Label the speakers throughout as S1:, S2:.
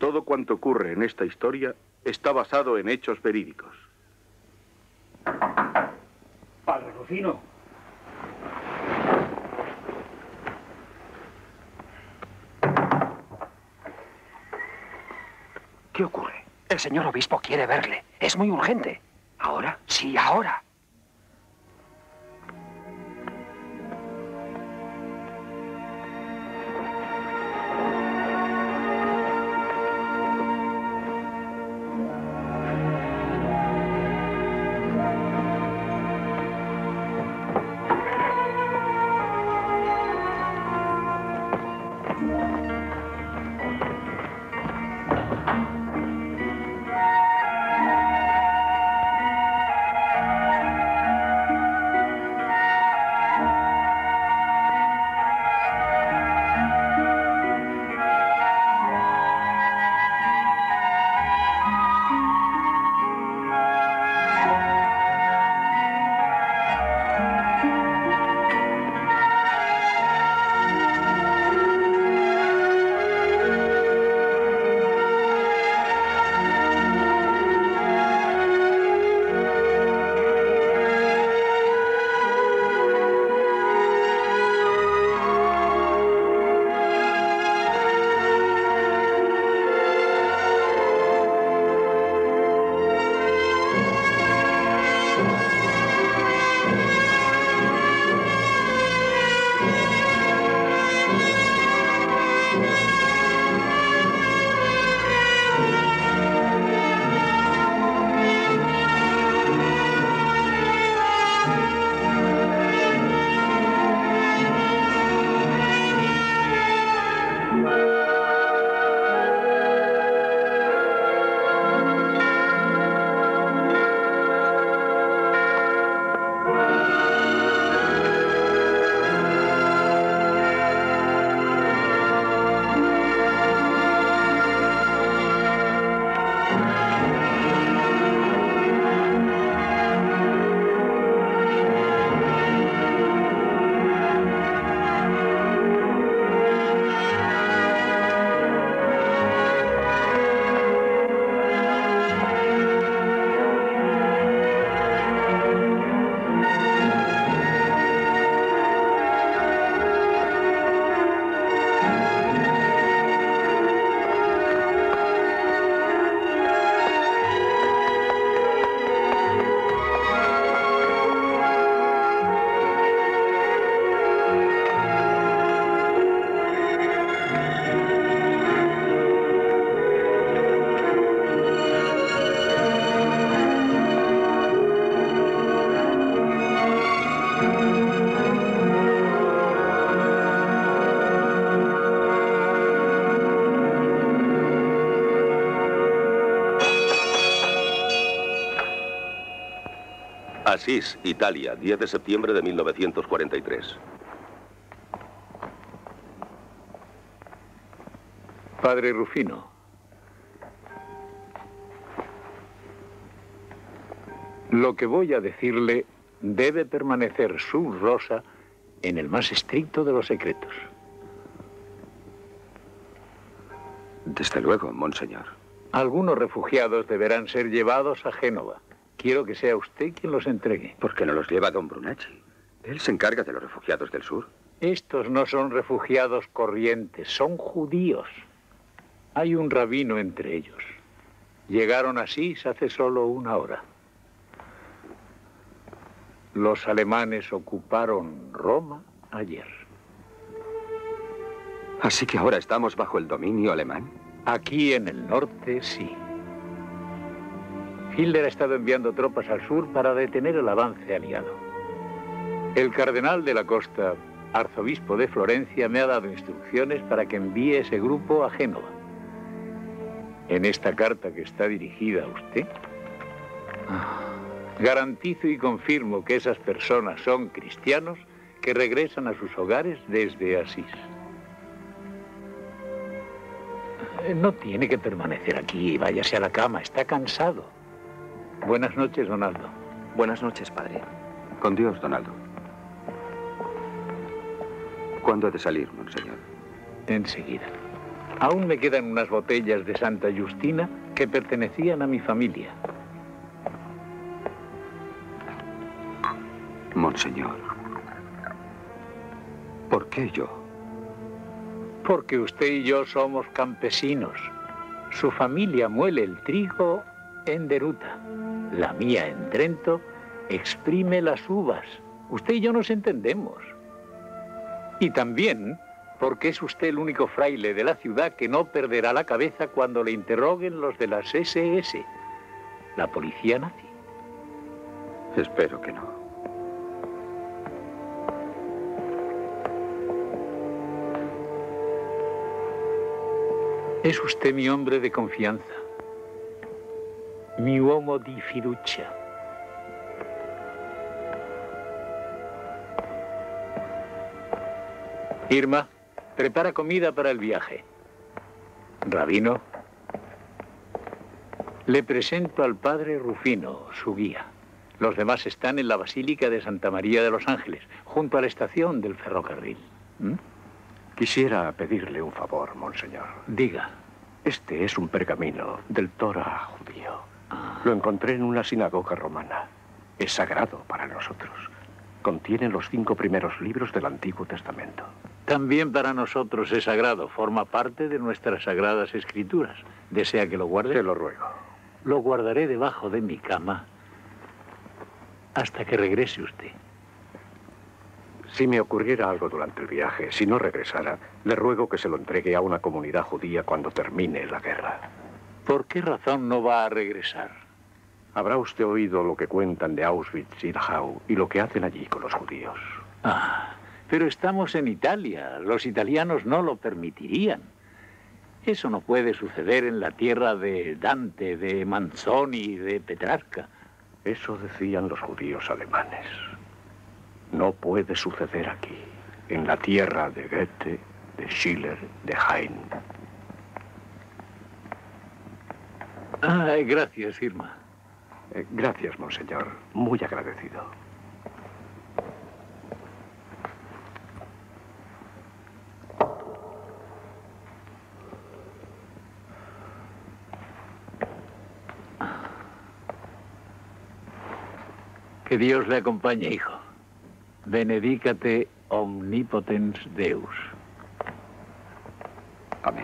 S1: todo cuanto ocurre en esta historia está basado en hechos verídicos.
S2: Padre Rufino.
S3: ¿Qué ocurre? El señor obispo quiere verle. Es muy urgente. ¿Ahora? Sí, ahora.
S4: Asís, Italia, 10 de septiembre de 1943.
S5: Padre Rufino. Lo que voy a decirle debe permanecer sub rosa en el más estricto de los secretos.
S6: Desde luego, monseñor.
S5: Algunos refugiados deberán ser llevados a Génova. Quiero que sea usted quien los entregue.
S6: ¿Por qué no los lleva don Brunacci? Él se encarga de los refugiados del sur.
S5: Estos no son refugiados corrientes, son judíos. Hay un rabino entre ellos. Llegaron a Asís hace solo una hora. Los alemanes ocuparon Roma ayer.
S6: ¿Así que ahora estamos bajo el dominio alemán?
S5: Aquí en el norte, sí. Hitler ha estado enviando tropas al sur para detener el avance aliado. El cardenal de la Costa, arzobispo de Florencia, me ha dado instrucciones para que envíe ese grupo a Génova. En esta carta que está dirigida a usted, garantizo y confirmo que esas personas son cristianos que regresan a sus hogares desde Asís. No tiene que permanecer aquí, váyase a la cama, está cansado. Buenas noches, Donaldo.
S7: Buenas noches, padre.
S6: Con Dios, Donaldo. ¿Cuándo ha de salir, monseñor?
S5: Enseguida. Aún me quedan unas botellas de Santa Justina que pertenecían a mi familia.
S6: Monseñor, ¿por qué yo?
S5: Porque usted y yo somos campesinos. Su familia muele el trigo en Deruta. La mía en Trento exprime las uvas. Usted y yo nos entendemos. Y también porque es usted el único fraile de la ciudad que no perderá la cabeza cuando le interroguen los de las SS, la policía nazi.
S6: Espero que no.
S5: Es usted mi hombre de confianza, mi uomo di fiducia. Irma, prepara comida para el viaje. Rabino, le presento al padre Rufino, su guía. Los demás están en la Basílica de Santa María de los Ángeles, junto a la estación del ferrocarril.
S7: Quisiera pedirle un favor, monseñor.
S5: Diga.
S7: Este es un pergamino del Torah judío. Lo encontré en una sinagoga romana. Es sagrado para nosotros. Contiene los 5 primeros libros del Antiguo Testamento.
S5: También para nosotros es sagrado. Forma parte de nuestras sagradas escrituras. ¿Desea que lo guarde?
S7: Te lo ruego.
S5: Lo guardaré debajo de mi cama hasta que regrese usted.
S7: Si me ocurriera algo durante el viaje, si no regresara, le ruego que se lo entregue a una comunidad judía cuando termine la guerra.
S5: ¿Por qué razón no va a regresar?
S7: Habrá usted oído lo que cuentan de Auschwitz y Dachau y lo que hacen allí con los judíos.
S5: Pero estamos en Italia. Los italianos no lo permitirían. Eso no puede suceder en la tierra de Dante, de Manzoni, de Petrarca.
S7: Eso decían los judíos alemanes. No puede suceder aquí, en la tierra de Goethe, de Schiller, de Heine.
S5: Gracias, Irma.
S7: Gracias, monseñor. Muy agradecido.
S5: Que Dios le acompañe, hijo. Benedicate omnipotens Deus.
S6: Amén.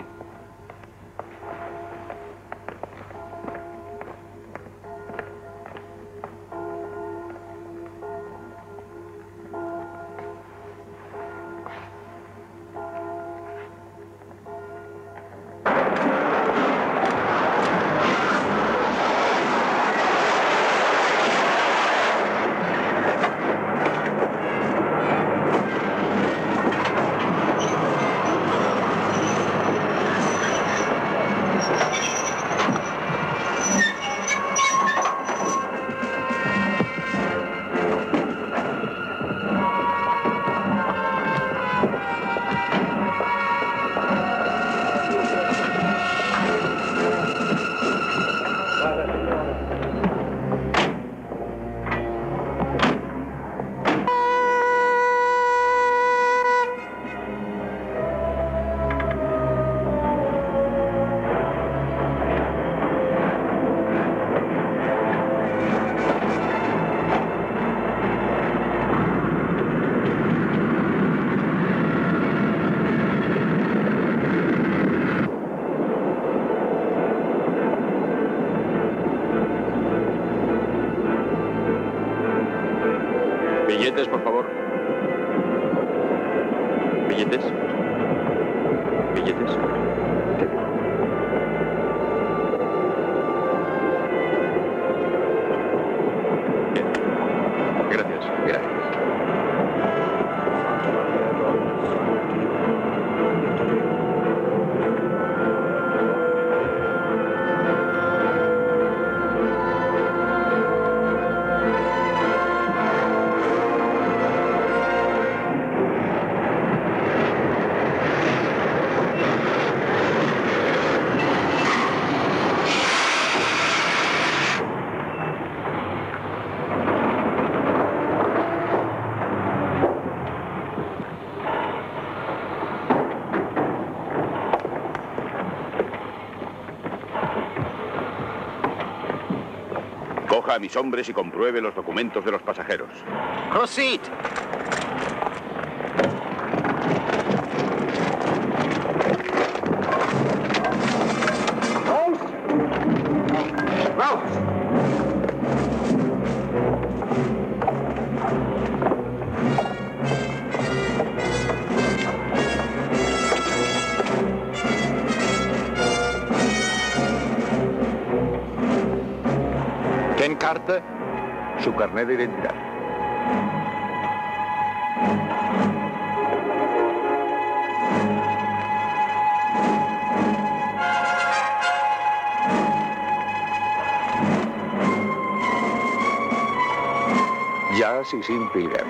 S4: Billetes, por favor. Billetes. Billetes. Bien. Gracias. Gracias.
S1: Recoja a mis hombres y compruebe los documentos de los pasajeros.
S8: Proceed.
S5: Ken Carter, su carnet de identidad. Jazz y Sin Pilgrim.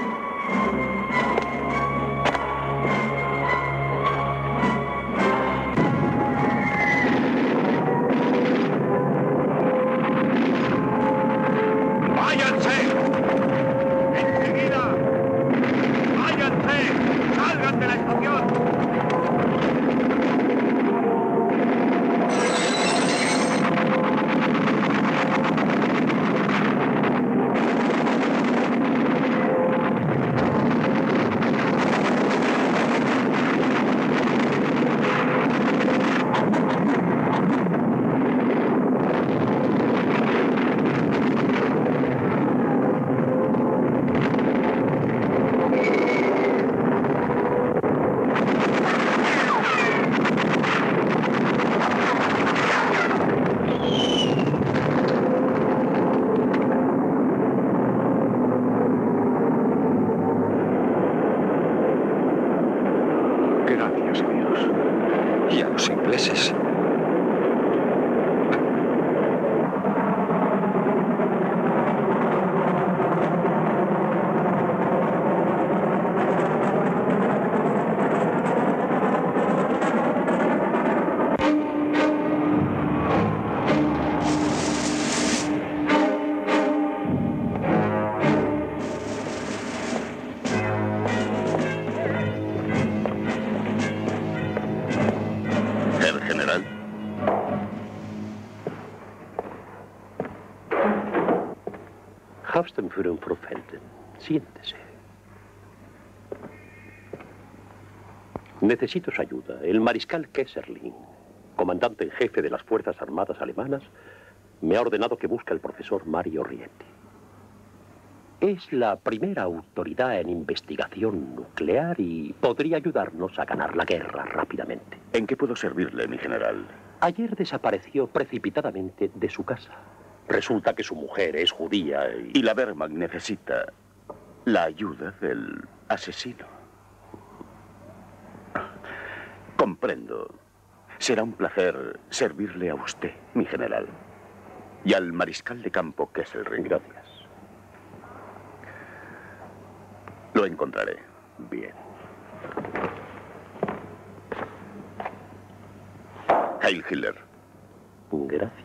S5: Gracias a Dios.
S6: Y a los ingleses.
S1: General.
S7: Hauptmann für Felden. Siéntese. Necesito su ayuda. El mariscal Kesserling, comandante en jefe de las Fuerzas Armadas alemanas, me ha ordenado que busque al profesor Mario Rietti. Es la primera autoridad en investigación nuclear y podría ayudarnos a ganar la guerra rápidamente.
S1: ¿En qué puedo servirle, mi general?
S7: Ayer desapareció precipitadamente de su casa. Resulta que su mujer es judía
S1: Y la Wehrmacht necesita la ayuda del asesino. Comprendo. Será un placer servirle a usted, mi general. Y al mariscal de campo Kesselring.
S7: Gracias.
S1: Lo encontraré.
S7: Bien.
S1: Heil Hitler.
S7: Gracias.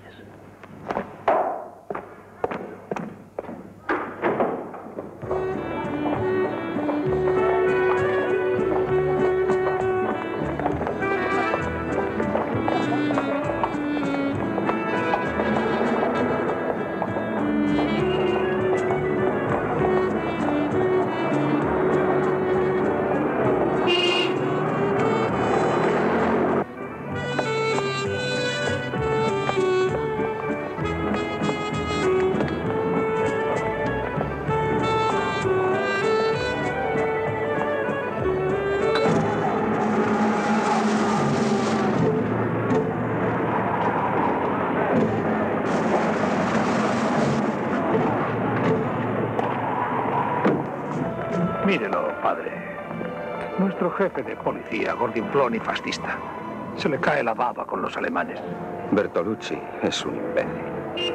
S3: Mírelo, padre. Nuestro jefe de policía, gordinflón y fascista. Se le cae la baba con los alemanes.
S6: Bertolucci es un imbécil.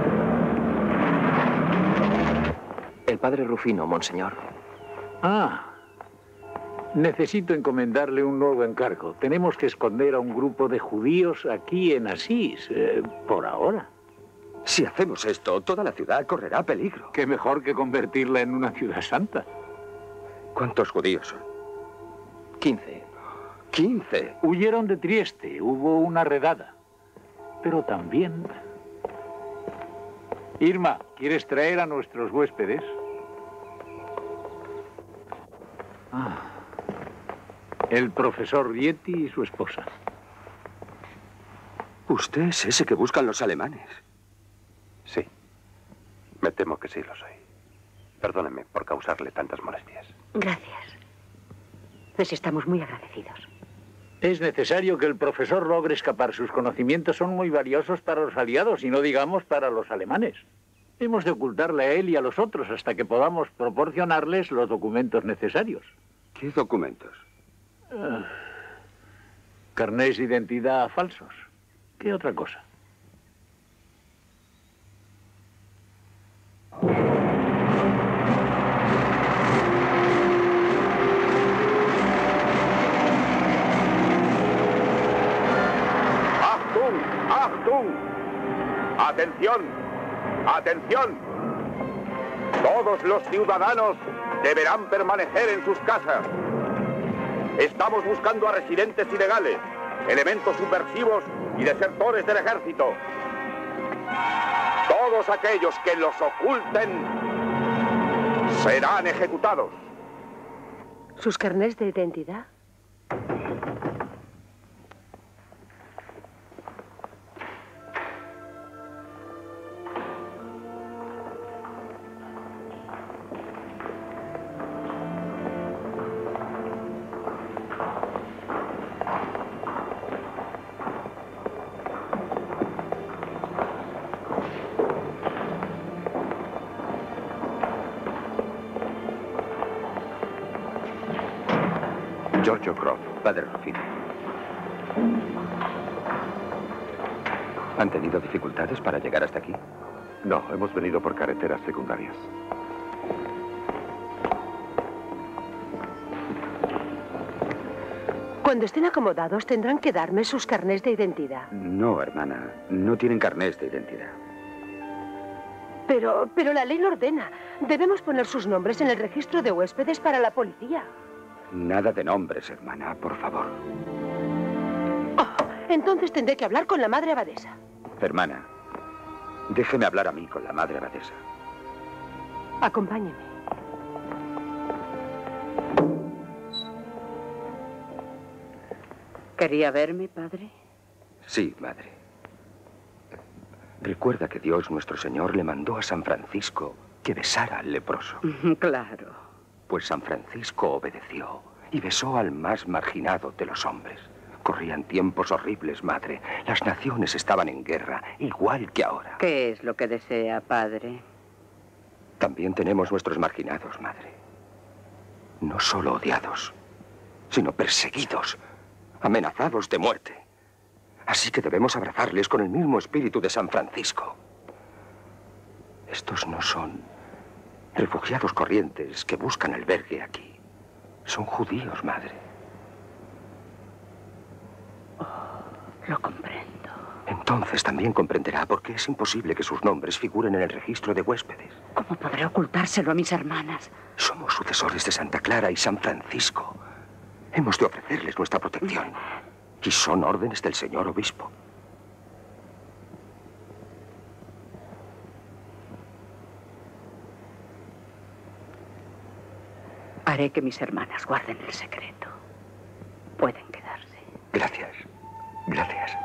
S8: El padre Rufino, monseñor.
S5: Ah. Necesito encomendarle un nuevo encargo. Tenemos que esconder a un grupo de judíos aquí en Asís, por ahora.
S6: Si hacemos esto, toda la ciudad correrá peligro.
S5: Qué mejor que convertirla en una ciudad santa.
S6: ¿Cuántos judíos son?
S8: 15.
S6: 15.
S5: Huyeron de Trieste, hubo una redada. Pero también Irma, ¿quieres traer a nuestros huéspedes? El profesor Rieti y su esposa.
S6: Usted es ese que buscan los alemanes.
S9: Sí. Me temo que sí lo soy. Perdóneme por causarle tantas molestias.
S10: Gracias. Les estamos muy agradecidos.
S5: Es necesario que el profesor logre escapar. Sus conocimientos son muy valiosos para los aliados y no digamos para los alemanes. Hemos de ocultarle a él y a los otros hasta que podamos proporcionarles los documentos necesarios.
S6: ¿Qué documentos?
S5: Carnés de identidad falsos. ¿Qué otra cosa?
S1: ¡Achtung! ¡Achtung! ¡Atención! ¡Atención! Todos los ciudadanos deberán permanecer en sus casas. Estamos buscando a residentes ilegales, elementos subversivos y desertores del ejército. Todos aquellos que los oculten serán ejecutados.
S10: ¿Sus carnés de identidad?
S6: Giorgio Croft, padre Rufino. ¿Han tenido dificultades para llegar hasta aquí?
S9: No, hemos venido por carreteras secundarias.
S10: Cuando estén acomodados tendrán que darme sus carnés de identidad.
S6: No, hermana. No tienen carnés de identidad.
S10: Pero la ley lo ordena. Debemos poner sus nombres en el registro de huéspedes para la policía.
S6: Nada de nombres, hermana, por favor.
S10: Oh, entonces tendré que hablar con la madre abadesa.
S6: Hermana, déjeme hablar a mí con la madre abadesa.
S10: Acompáñeme.
S11: ¿Quería verme, padre?
S6: Sí, madre. Recuerda que Dios nuestro Señor le mandó a San Francisco que besara al leproso.
S11: Claro.
S6: Pues San Francisco obedeció y besó al más marginado de los hombres. Corrían tiempos horribles, madre. Las naciones estaban en guerra, igual que ahora.
S11: ¿Qué es lo que desea, padre?
S6: También tenemos nuestros marginados, madre. No solo odiados, sino perseguidos, amenazados de muerte. Así que debemos abrazarles con el mismo espíritu de San Francisco. Estos no son refugiados corrientes que buscan albergue aquí. Son judíos, madre.
S11: Lo comprendo.
S6: Entonces también comprenderá por qué es imposible que sus nombres figuren en el registro de huéspedes.
S11: ¿Cómo podré ocultárselo a mis hermanas?
S6: Somos sucesores de Santa Clara y San Francisco. Hemos de ofrecerles nuestra protección. Y son órdenes del señor obispo.
S11: Haré que mis hermanas guarden el secreto. Pueden quedarse.
S6: Gracias. Gracias.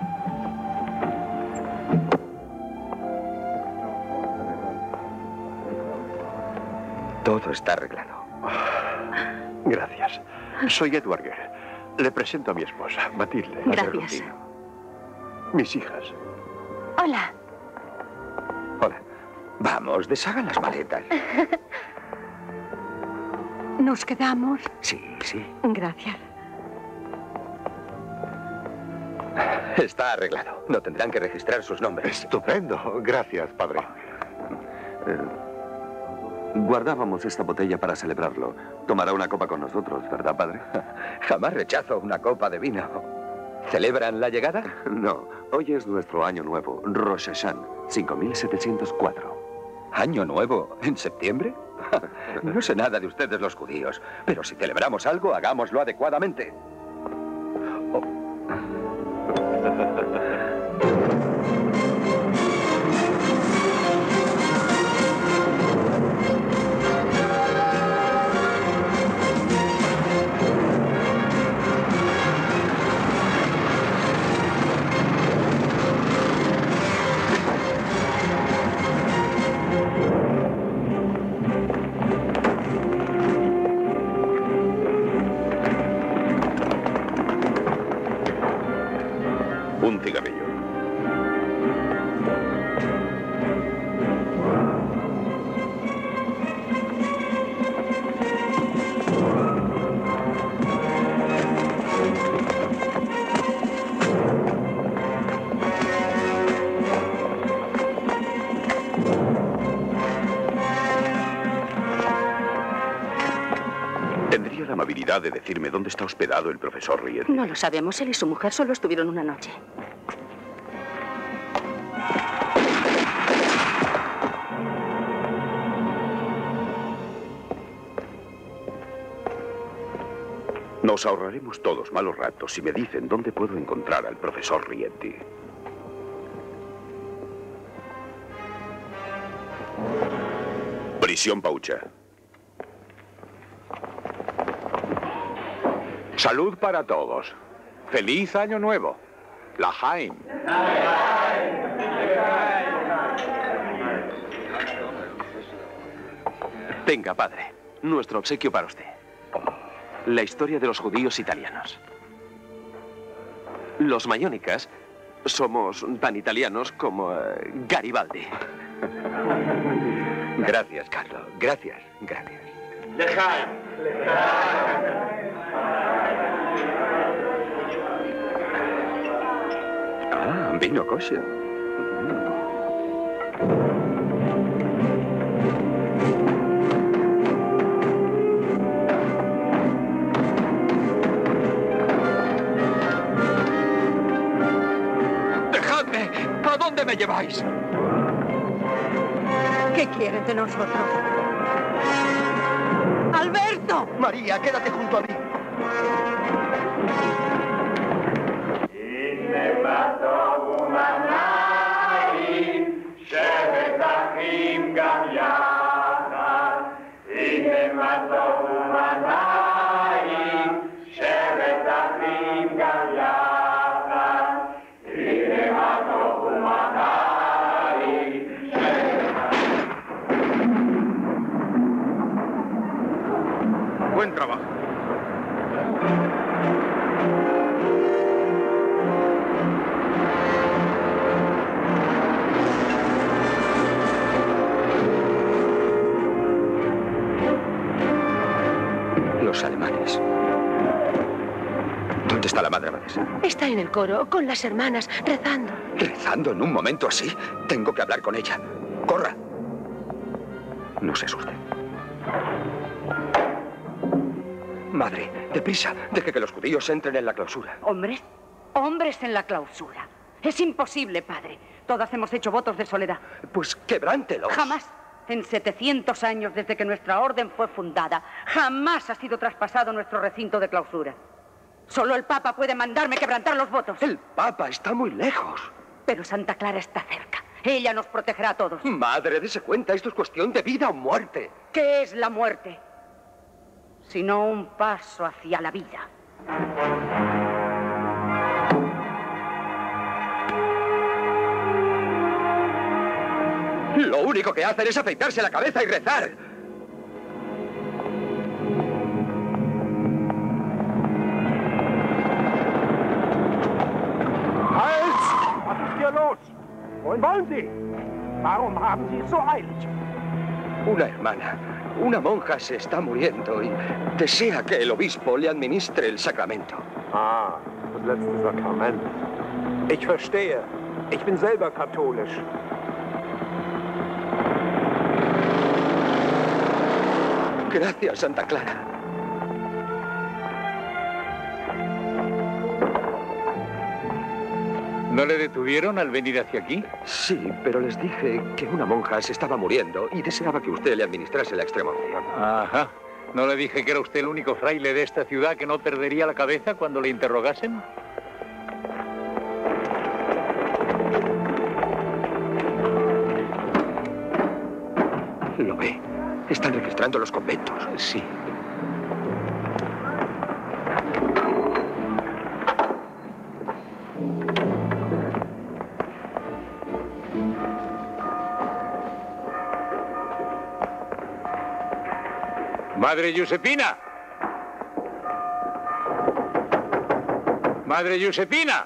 S6: Todo está arreglado.
S9: Gracias. Soy Edward Gere. Le presento a mi esposa, Matilde.
S10: Gracias.
S9: Mis hijas.
S10: Hola.
S6: Hola. Vamos, deshagan las maletas.
S10: ¿Nos quedamos?
S6: Sí, sí.
S10: Gracias.
S6: Está arreglado. No tendrán que registrar sus nombres.
S9: Estupendo. Gracias, padre.
S12: Guardábamos esta botella para celebrarlo. Tomará una copa con nosotros, ¿verdad, padre?
S6: Jamás rechazo una copa de vino. ¿Celebran la llegada?
S12: No. Hoy es nuestro año nuevo, Rosh Hashanah, 5704.
S6: ¿Año nuevo? ¿En septiembre? No sé nada de ustedes los judíos, pero si celebramos algo, hagámoslo adecuadamente.
S1: amabilidad de decirme dónde está hospedado el profesor Rietti?
S11: No lo sabemos. Él y su mujer solo estuvieron una noche.
S1: Nos ahorraremos todos malos ratos si me dicen dónde puedo encontrar al profesor Rietti. Prisión Paucha.
S5: Salud para todos. ¡Feliz Año Nuevo! L'Haim.
S8: Tenga, padre. Nuestro obsequio para usted. La historia de los judíos italianos. Los mayónicas somos tan italianos como Garibaldi.
S6: Gracias, Carlo. Gracias, gracias. Ah, vino kosher. ¡Dejadme! ¿A dónde me lleváis?
S10: ¿Qué quieren de nosotros? ¡Alberto!
S6: María, quédate junto a mí.
S3: Buen trabajo.
S6: Los alemanes. ¿Dónde está la madre abadesa?
S10: Está en el coro, con las hermanas, rezando.
S6: ¿Rezando en un momento así? Tengo que hablar con ella. ¡Corra! No se asuste. Madre, deprisa, deje que los judíos entren en la clausura.
S11: ¿Hombres? ¿Hombres en la clausura? Es imposible, padre. Todas hemos hecho votos de soledad.
S6: Pues quebrántelos.
S11: Jamás. En 700 años desde que nuestra orden fue fundada, jamás ha sido traspasado nuestro recinto de clausura. Solo el Papa puede mandarme quebrantar los votos.
S6: El Papa está muy lejos.
S11: Pero Santa Clara está cerca. Ella nos protegerá a todos.
S6: Madre, dése cuenta, esto es cuestión de vida o muerte.
S11: ¿Qué es la muerte? Sino un paso hacia la vida.
S6: Lo único que hacen es afeitarse la cabeza y rezar.
S3: Halt! Was ist hier los? Wohin wollen Sie? Warum haben Sie es so eilig?
S6: Una hermana, una monja se está muriendo y desea que el obispo le administre el sacramento.
S3: Ah, das letzte Sakrament. Ich verstehe. Ich bin selber katholisch.
S6: Gracias, Santa Clara.
S5: ¿No le detuvieron al venir hacia aquí?
S6: Sí, pero les dije que una monja se estaba muriendo y deseaba que usted le administrase la extremaunción.
S5: Ajá. ¿No le dije que era usted el único fraile de esta ciudad que no perdería la cabeza cuando le interrogasen?
S6: Lo ve. Están registrando los conventos.
S5: Sí. ¡Madre Giuseppina! ¡Madre Giuseppina!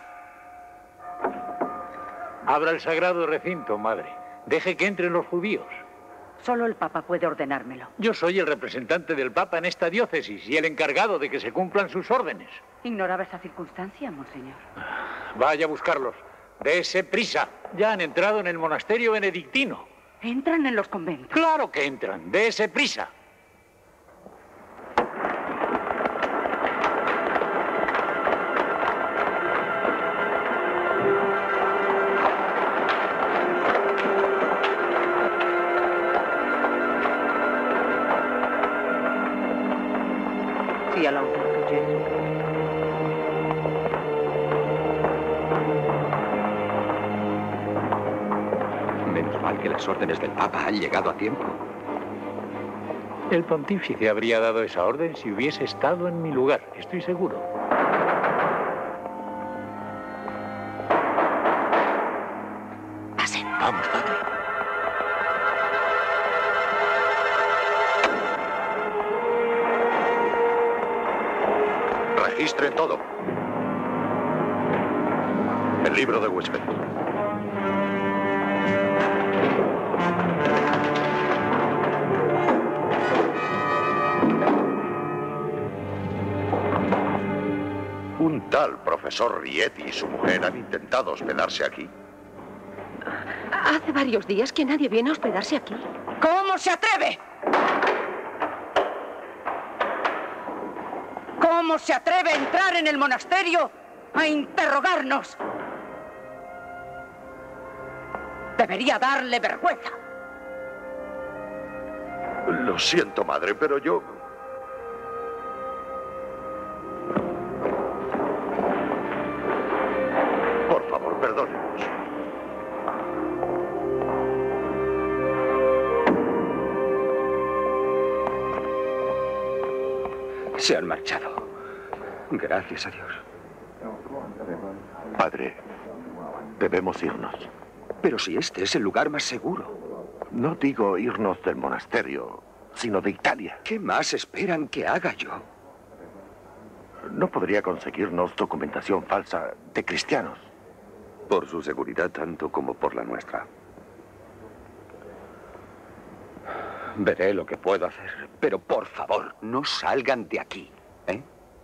S5: Abra el sagrado recinto, madre. Deje que entren los judíos.
S11: Solo el Papa puede ordenármelo.
S5: Yo soy el representante del Papa en esta diócesis y el encargado de que se cumplan sus órdenes.
S11: ¿Ignoraba esa circunstancia, monseñor?
S5: Vaya a buscarlos. Dese prisa. Ya han entrado en el monasterio benedictino.
S11: ¿Entran en los conventos?
S5: ¡Claro que entran! Dese prisa.
S6: mal que las órdenes del Papa han llegado a tiempo.
S5: El pontífice habría dado esa orden si hubiese estado en mi lugar, estoy seguro.
S10: Pasen.
S7: Vamos, padre.
S13: Registren todo. El libro de huésped. Un tal profesor Rietti y su mujer han intentado hospedarse aquí.
S10: Hace varios días que nadie viene a hospedarse aquí.
S11: ¿Cómo se atreve? ¿Cómo se atreve a entrar en el monasterio a interrogarnos? Debería darle vergüenza.
S13: Lo siento, madre, pero yo... Por favor, perdónenos.
S6: Se han marchado. Gracias a Dios.
S13: Padre, debemos irnos.
S6: Pero si este es el lugar más seguro.
S13: No digo irnos del monasterio, sino de Italia.
S6: ¿Qué más esperan que haga yo?
S13: ¿No podría conseguirnos documentación falsa de cristianos?
S12: Por su seguridad tanto como por la nuestra.
S6: Veré lo que puedo hacer. Pero por favor, no salgan de aquí, ¿eh?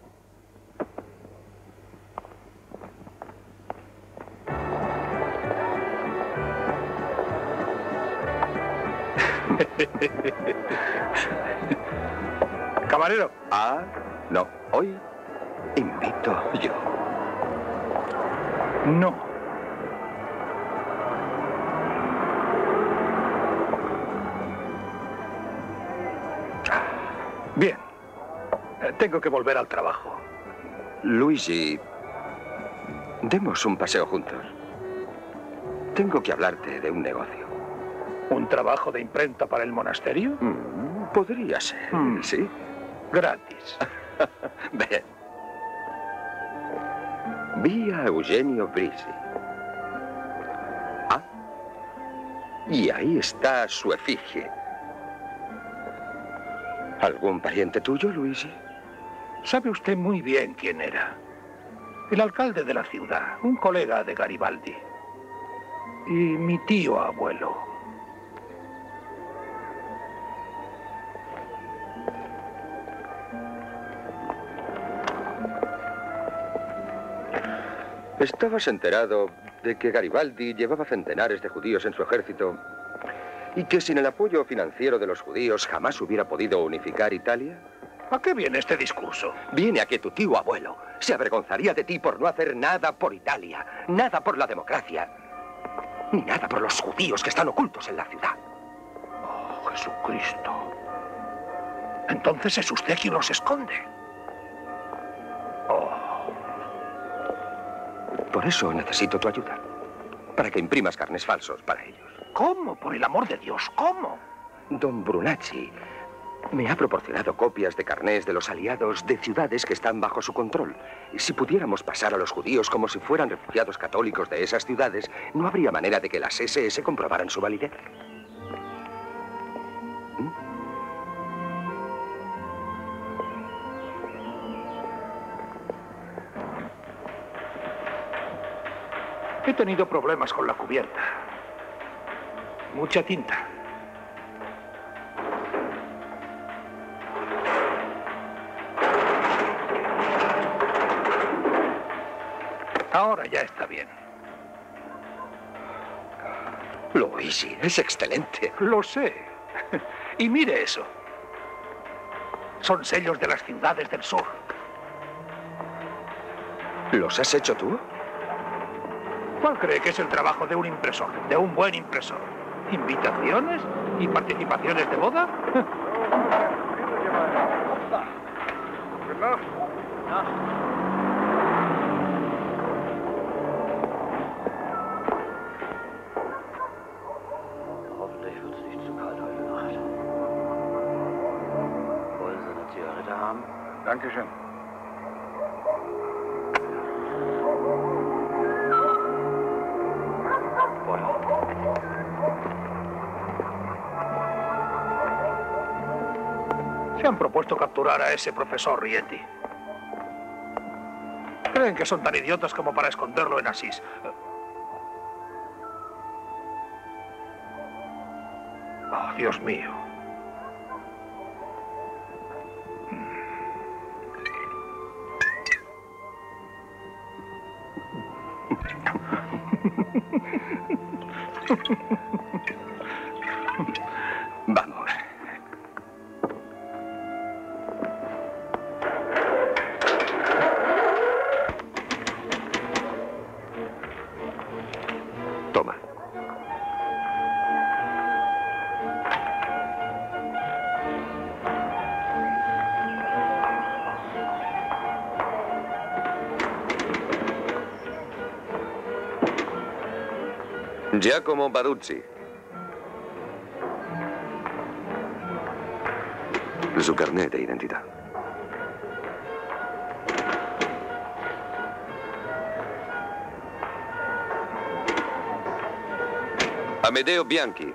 S3: Camarero.
S6: Ah, no. Hoy invito yo.
S3: No. Bien. Tengo que volver al trabajo.
S6: Luigi, demos un paseo juntos. Tengo que hablarte de un negocio.
S3: ¿Un trabajo de imprenta para el monasterio?
S6: Podría ser, ¿sí?
S3: Gratis.
S6: Ven. Vi a Eugenio Brisi. Ah. Y ahí está su efigie. ¿Algún pariente tuyo, Luigi?
S3: Sabe usted muy bien quién era. El alcalde de la ciudad, un colega de Garibaldi. Y mi tío abuelo.
S6: ¿Estabas enterado de que Garibaldi llevaba centenares de judíos en su ejército y que sin el apoyo financiero de los judíos jamás hubiera podido unificar Italia?
S3: ¿A qué viene este discurso?
S6: Viene a que tu tío abuelo se avergonzaría de ti por no hacer nada por Italia, nada por la democracia, ni nada por los judíos que están ocultos en la ciudad.
S3: Oh, Jesucristo. Entonces es usted quien los esconde. Oh.
S6: Por eso necesito tu ayuda, para que imprimas carnés falsos para ellos.
S3: ¿Cómo? Por el amor de Dios, ¿cómo?
S6: Don Brunacci me ha proporcionado copias de carnés de los aliados de ciudades que están bajo su control. Y si pudiéramos pasar a los judíos como si fueran refugiados católicos de esas ciudades, no habría manera de que las SS comprobaran su validez.
S3: He tenido problemas con la cubierta. Mucha tinta. Ahora ya está bien.
S6: Luigi, es excelente.
S3: Lo sé. Y mire eso. Son sellos de las ciudades del sur.
S6: ¿Los has hecho tú?
S3: ¿Cuál cree que es el trabajo de un impresor? De un buen impresor. ¿Invitaciones y participaciones de boda? Dankeschön. Se han propuesto capturar a ese profesor Rieti. Creen que son tan idiotas como para esconderlo en Asís. Oh, Dios mío.
S6: Vamos.
S9: Toma.
S12: Giacomo Baruzzi. Su carnet de identidad. Amedeo Bianchi.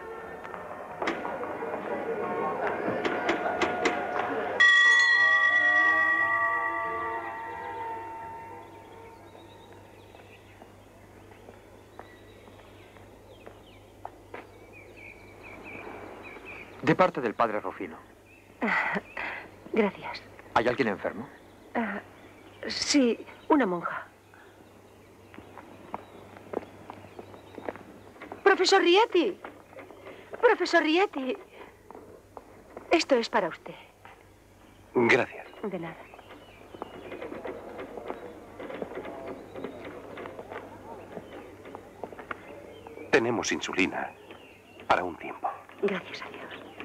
S14: De parte del padre Rufino.
S10: Gracias.
S14: ¿Hay alguien enfermo?
S10: Sí, una monja. Profesor Rieti. Profesor Rieti. Esto es para usted.
S9: Gracias.
S10: De nada.
S9: Tenemos insulina para un tiempo.
S10: Gracias a Dios.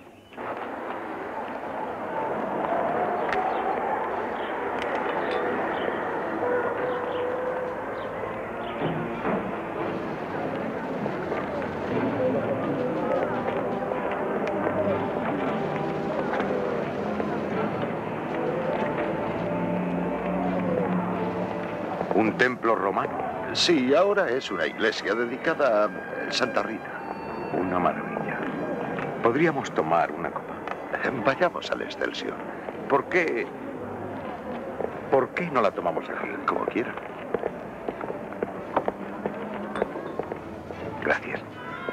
S13: ¿Un templo romano? Sí, ahora es una iglesia dedicada a Santa Rita.
S1: Una maravilla. Podríamos tomar una copa.
S13: Vayamos al Excelsior.
S1: ¿Por qué no la tomamos aquí?
S13: Como quieran.
S1: Gracias.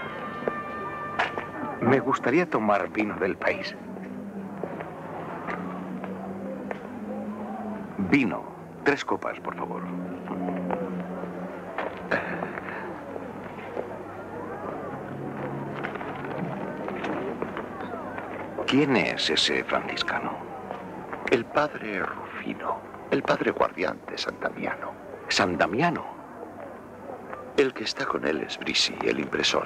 S1: Me gustaría tomar vino del país. Vino. 3 copas, por favor. ¿Quién es ese franciscano?
S13: El padre Rufino, el padre guardián de San Damiano.
S1: ¿San Damiano?
S13: El que está con él es Brisi, el impresor.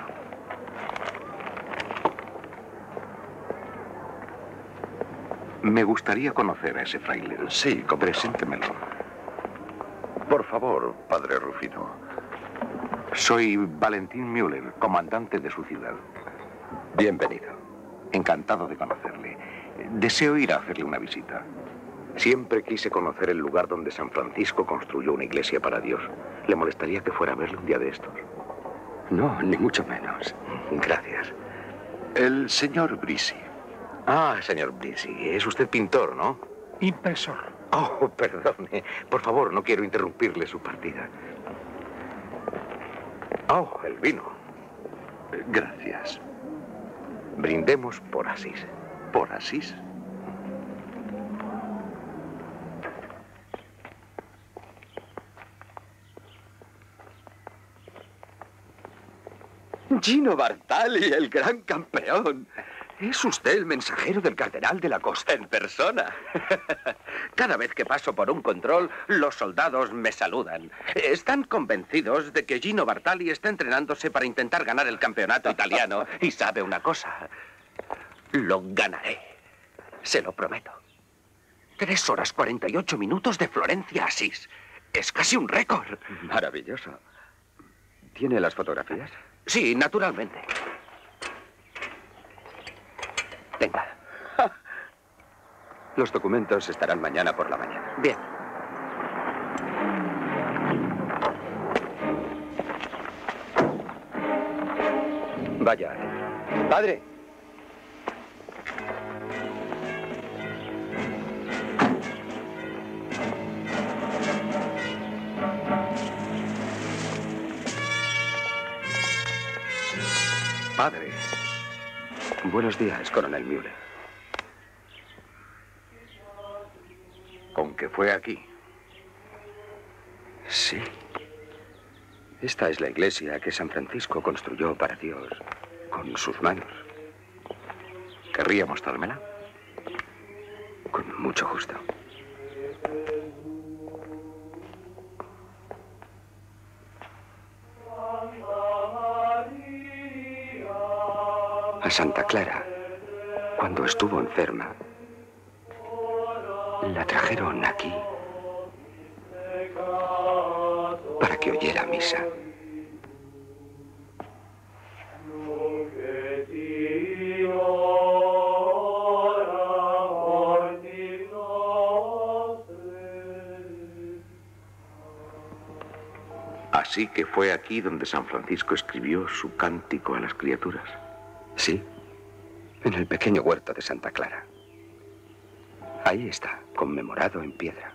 S1: Me gustaría conocer a ese fraile.
S13: Sí,
S1: preséntemelo.
S13: Por favor, padre Rufino.
S1: Soy Valentín Müller, comandante de su ciudad.
S6: Bienvenido.
S1: Encantado de conocerle. Deseo ir a hacerle una visita. Siempre quise conocer el lugar donde San Francisco construyó una iglesia para Dios. ¿Le molestaría que fuera a verlo un día de estos?
S6: No, ni mucho menos.
S1: Gracias.
S13: El señor Brisi.
S1: Ah, señor Brisi, es usted pintor, ¿no?
S3: Impresor.
S1: Oh, perdone. Por favor, no quiero interrumpirle su partida. Oh, el vino.
S13: Gracias.
S1: Brindemos por Asís.
S13: ¿Por Asís?
S6: Gino Bartali, el gran campeón. Es usted el mensajero del cardenal de la Costa.
S15: En persona. Cada vez que paso por un control, los soldados me saludan. Están convencidos de que Gino Bartali está entrenándose para intentar ganar el campeonato italiano. Y sabe una cosa, lo ganaré. Se lo prometo. 3 horas 48 minutos de Florencia a Asís. Es casi un récord.
S6: Maravilloso. ¿Tiene las fotografías?
S15: Sí, naturalmente. Venga.
S6: Los documentos estarán mañana por la mañana.
S15: Bien.
S6: Vaya.
S14: Padre.
S1: Padre.
S6: Buenos días, coronel Müller.
S1: ¿Con qué fue aquí?
S6: Sí. Esta es la iglesia que San Francisco construyó para Dios con sus manos.
S1: ¿Querría mostrármela?
S6: Con mucho gusto. A Santa Clara, cuando estuvo enferma, la trajeron aquí para que oyera misa.
S1: Así que fue aquí donde San Francisco escribió su cántico a las criaturas.
S6: Sí, en el pequeño huerto de Santa Clara. Ahí está, conmemorado en piedra.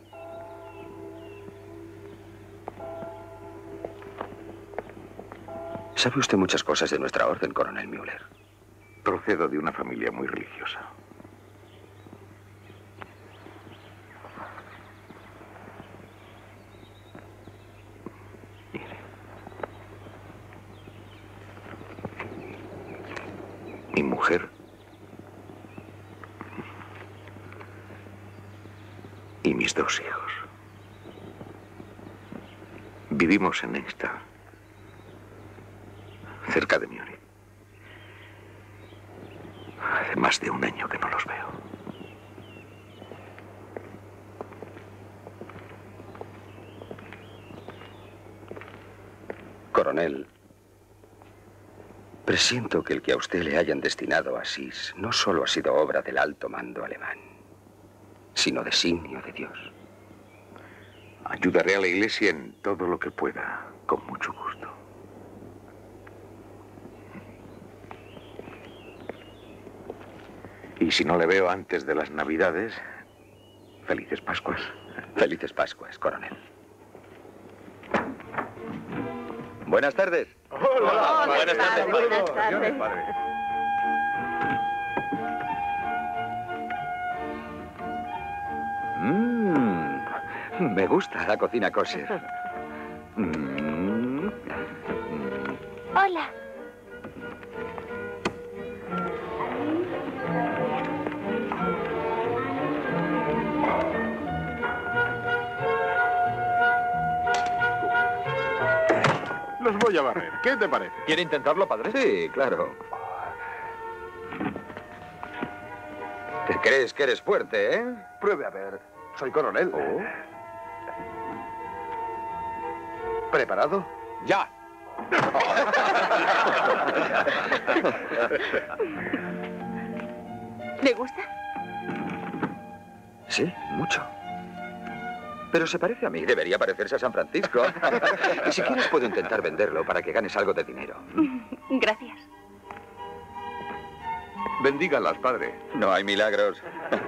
S6: Sabe usted muchas cosas de nuestra orden, coronel Müller.
S1: Procedo de una familia muy religiosa. Mi mujer y mis 2 hijos. Vivimos en esta, cerca de Múnich. Hace más de 1 año que no los veo.
S6: Coronel, presiento que el que a usted le hayan destinado a Asís no solo ha sido obra del alto mando alemán, sino designio de Dios.
S1: Ayudaré a la Iglesia en todo lo que pueda, con mucho gusto. Y si no le veo antes de las Navidades, felices Pascuas.
S6: Felices Pascuas, coronel. Buenas tardes.
S10: Hola, buenas tardes. Buenas tardes.
S6: Me gusta la cocina kosher.
S16: Hola.
S7: Los voy a barrer. ¿Qué te parece?
S14: ¿Quiere intentarlo, padre?
S6: Sí, claro. ¿Te crees que eres fuerte, eh?
S7: Pruebe a ver. Soy coronel. ¿Preparado?
S14: ¡Ya!
S16: ¿Le gusta?
S6: Sí, mucho. Pero se parece a mí. Debería parecerse a San Francisco. Y si quieres puedo intentar venderlo para que ganes algo de dinero.
S16: Gracias.
S7: Bendígalas, padre.
S6: No hay milagros.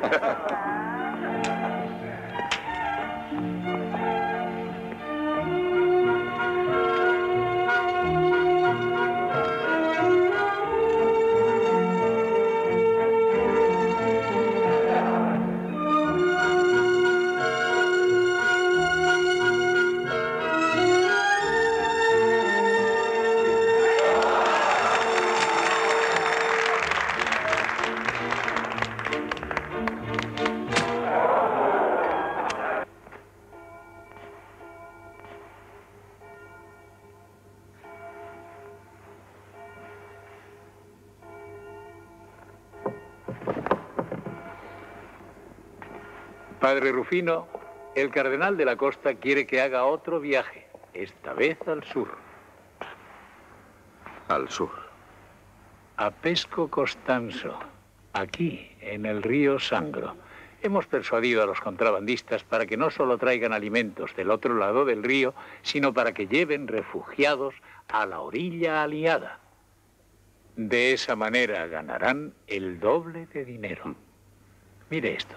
S5: Padre Rufino, el cardenal de la Costa quiere que haga otro viaje, esta vez al sur.
S1: Al sur.
S5: A Pesco Costanzo, aquí, en el río Sangro. Hemos persuadido a los contrabandistas para que no solo traigan alimentos del otro lado del río, sino para que lleven refugiados a la orilla aliada. De esa manera ganarán el doble de dinero. Mire esto.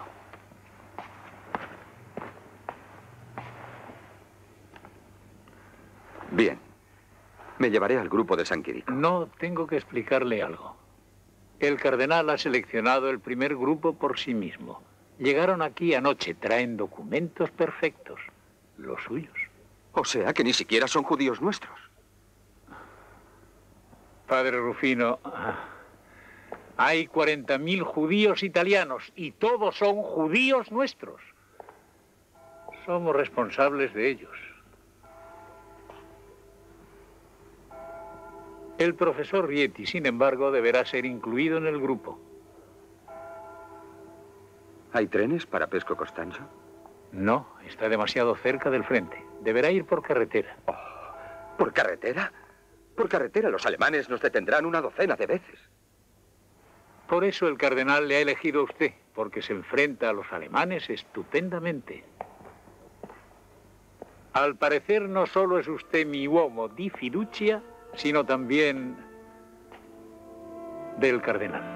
S6: Bien. Me llevaré al grupo de San Quirico.
S5: No, tengo que explicarle algo. El cardenal ha seleccionado el primer grupo por sí mismo. Llegaron aquí anoche, traen documentos perfectos, los suyos.
S6: O sea que ni siquiera son judíos nuestros.
S5: Padre Rufino, hay 40.000 judíos italianos y todos son judíos nuestros. Somos responsables de ellos. El profesor Rieti, sin embargo, deberá ser incluido en el grupo.
S6: ¿Hay trenes para Pesco Costanzo?
S5: No, está demasiado cerca del frente. Deberá ir por carretera.
S6: Oh, ¿por carretera? Por carretera los alemanes nos detendrán una docena de veces.
S5: Por eso el cardenal le ha elegido a usted, porque se enfrenta a los alemanes estupendamente. Al parecer no solo es usted mi uomo di fiducia, sino también del cardenal.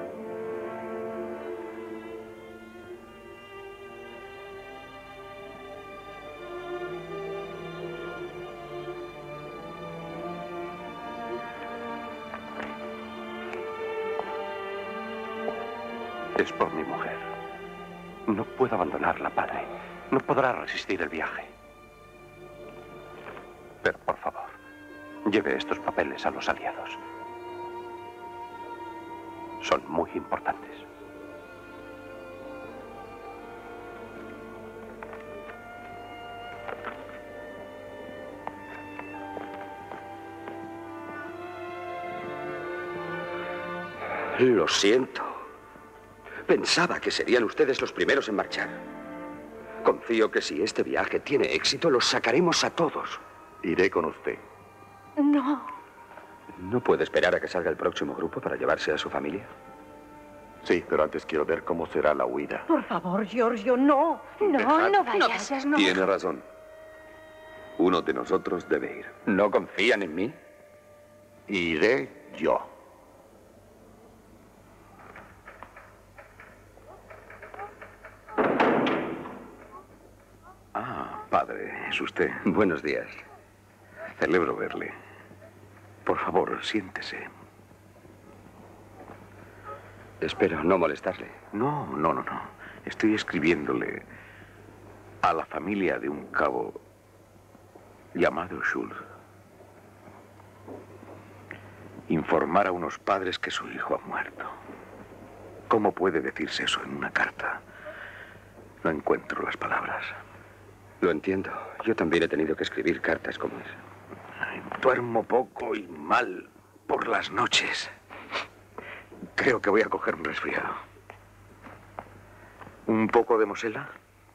S9: Es por mi mujer. No puedo abandonarla, padre. No podrá resistir el viaje. Pero, por favor, lleve estos papeles a los aliados. Son muy importantes.
S6: Lo siento. Pensaba que serían ustedes los primeros en marchar. Confío que si este viaje tiene éxito, los sacaremos a todos.
S13: Iré con usted.
S10: No.
S6: ¿No puede esperar a que salga el próximo grupo para llevarse a su familia?
S13: Sí, pero antes quiero ver cómo será la huida.
S10: Por favor, Giorgio, no. No vayas. No.
S12: Tiene razón. Uno de nosotros debe ir.
S6: ¿No confían en mí?
S13: Iré yo.
S1: Ah, padre, es usted.
S6: Buenos días.
S1: Celebro verle. Por favor, siéntese.
S6: Espero no molestarle.
S1: No. Estoy escribiéndole a la familia de un cabo llamado Schulz. Informar a unos padres que su hijo ha muerto. ¿Cómo puede decirse eso en una carta? No encuentro las palabras.
S6: Lo entiendo. Yo también he tenido que escribir cartas como esa.
S1: Duermo poco y mal por las noches. Creo que voy a coger un resfriado. ¿Un poco de Mosela?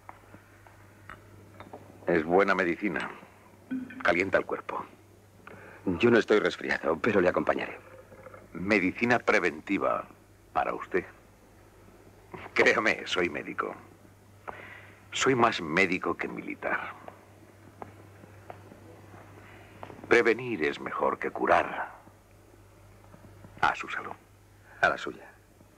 S1: Es buena medicina. Calienta el cuerpo.
S6: Yo no estoy resfriado, pero le acompañaré.
S1: Medicina preventiva para usted. Créame, soy médico. Soy más médico que militar. Prevenir es mejor que curar. A su salud.
S6: A la suya.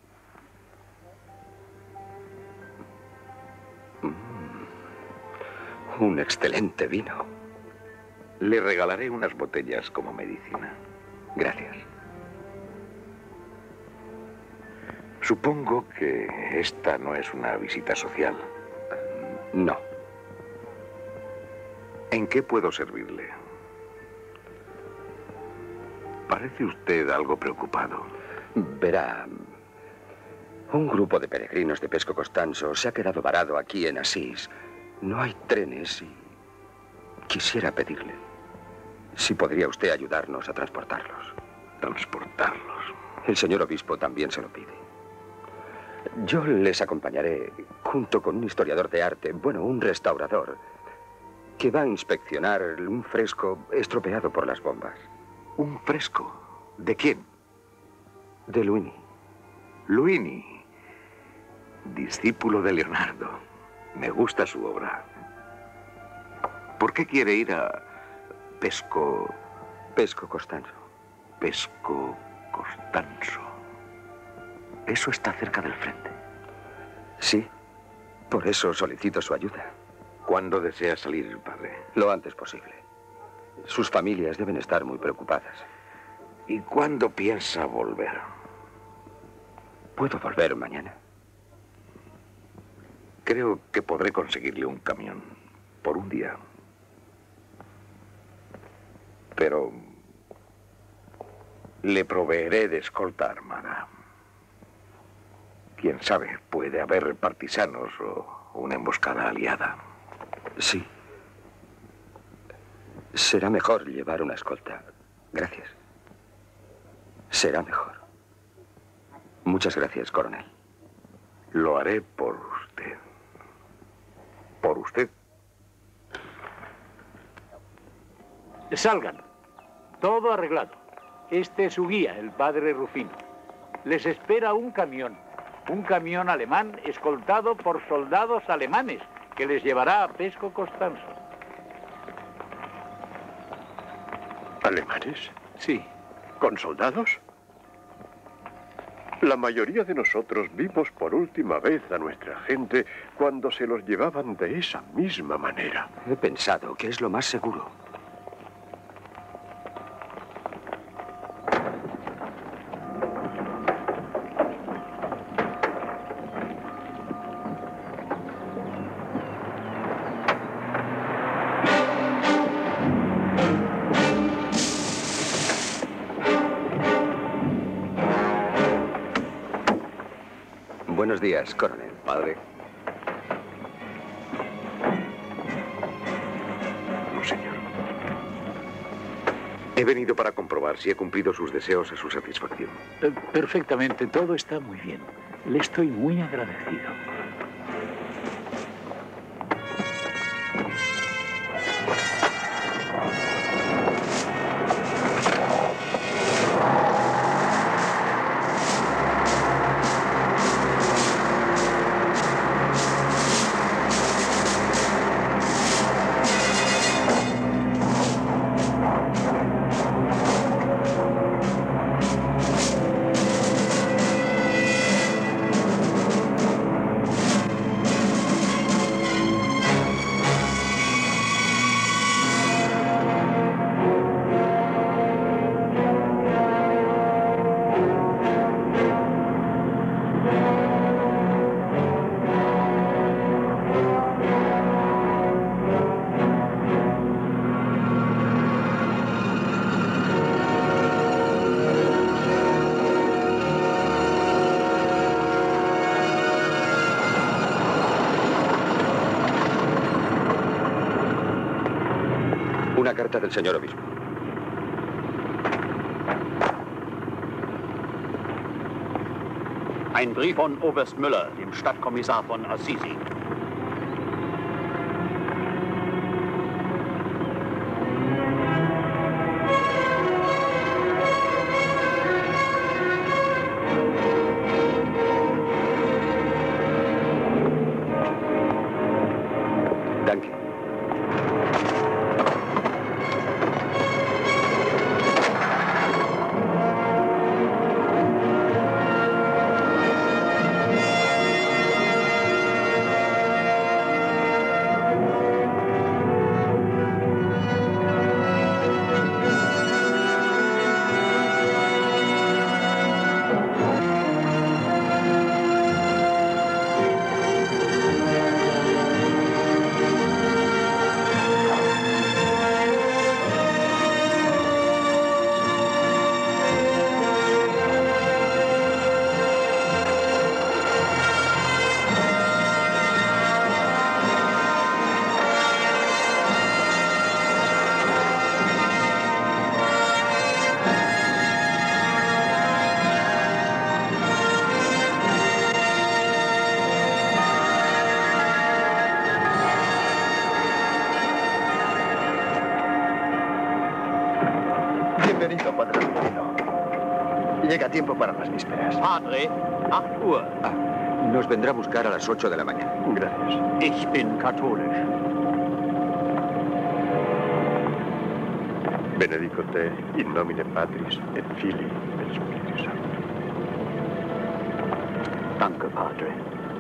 S6: Un excelente vino.
S1: Le regalaré unas botellas como medicina.
S6: Gracias.
S1: Supongo que esta no es una visita social.
S6: No.
S1: ¿En qué puedo servirle? Parece usted algo preocupado.
S6: Verá, un grupo de peregrinos de Pesco Costanzo se ha quedado varado aquí en Asís. No hay trenes y quisiera pedirle si podría usted ayudarnos a transportarlos.
S1: ¿Transportarlos?
S6: El señor obispo también se lo pide. Yo les acompañaré junto con un historiador de arte, bueno, un restaurador, que va a inspeccionar un fresco estropeado por las bombas.
S1: ¿Un fresco? ¿De quién?
S6: De Luini.
S1: Luini. Discípulo de Leonardo. Me gusta su obra. ¿Por qué quiere ir a Pesco
S6: Costanzo?
S1: Pesco Costanzo. Eso está cerca del frente.
S6: Sí, por eso solicito su ayuda.
S1: ¿Cuándo desea salir, padre?
S6: Lo antes posible. Sus familias deben estar muy preocupadas.
S1: ¿Y cuándo piensa volver?
S6: ¿Puedo volver mañana?
S1: Creo que podré conseguirle un camión por un día. Pero le proveeré de escolta armada. Quién sabe, puede haber partisanos o una emboscada aliada.
S6: Sí. Será mejor llevar una escolta. Gracias. Será mejor. Muchas gracias, coronel.
S1: Lo haré por usted. ¿Por usted?
S5: Salgan. Todo arreglado. Este es su guía, el padre Rufino. Les espera un camión. Un camión alemán escoltado por soldados alemanes que les llevará a Pesco Costanzo.
S7: ¿Alemanes?
S5: Sí.
S7: ¿Con soldados? La mayoría de nosotros vimos por última vez a nuestra gente cuando se los llevaban de esa misma manera.
S6: He pensado que es lo más seguro. Buenos días, coronel.
S1: Padre. No, señor. He venido para comprobar si he cumplido sus deseos a su satisfacción.
S5: Perfectamente, todo está muy bien. Le estoy muy agradecido.
S6: Una carta del señor obispo.
S16: Ein Brief von Oberst Müller, dem Stadtkommissar von Assisi.
S6: Danke.
S14: Bienvenido, padre Rufino. Llega a tiempo para las vísperas.
S16: Padre, 8 Uhr.
S6: Nos vendrá a buscar a las 8 de la mañana.
S7: Gracias.
S16: Ich bin katholisch.
S7: Benedico te in nomine Patris et Filii et Spiritus Sancti.
S16: Danke, Padre.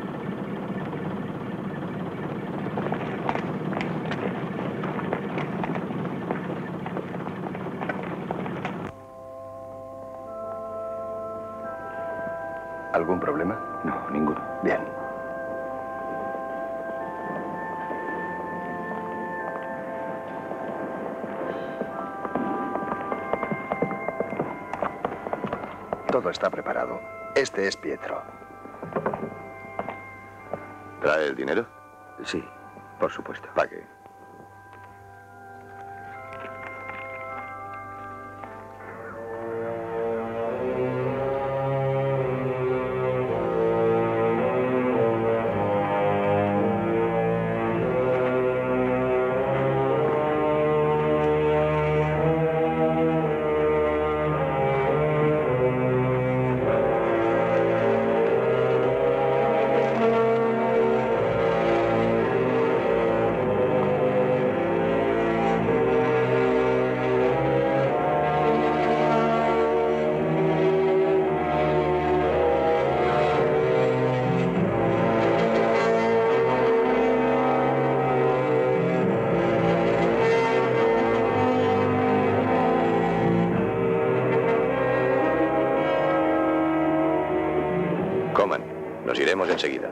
S6: ¿Algún problema?
S1: No, ninguno.
S6: Bien.
S17: Todo está preparado. Este es Pietro.
S13: ¿Trae el dinero?
S6: Sí, por supuesto.
S13: Pague. Coman. Nos iremos enseguida.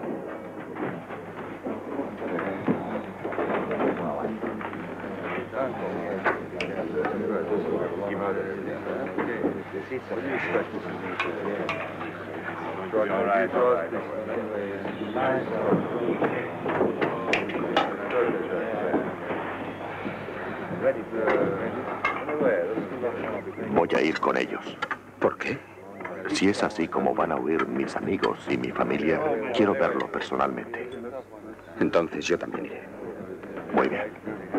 S13: Voy a ir con ellos.
S6: ¿Por qué?
S13: Si es así como van a huir mis amigos y mi familia, quiero verlo personalmente.
S6: Entonces yo también iré.
S13: Muy bien.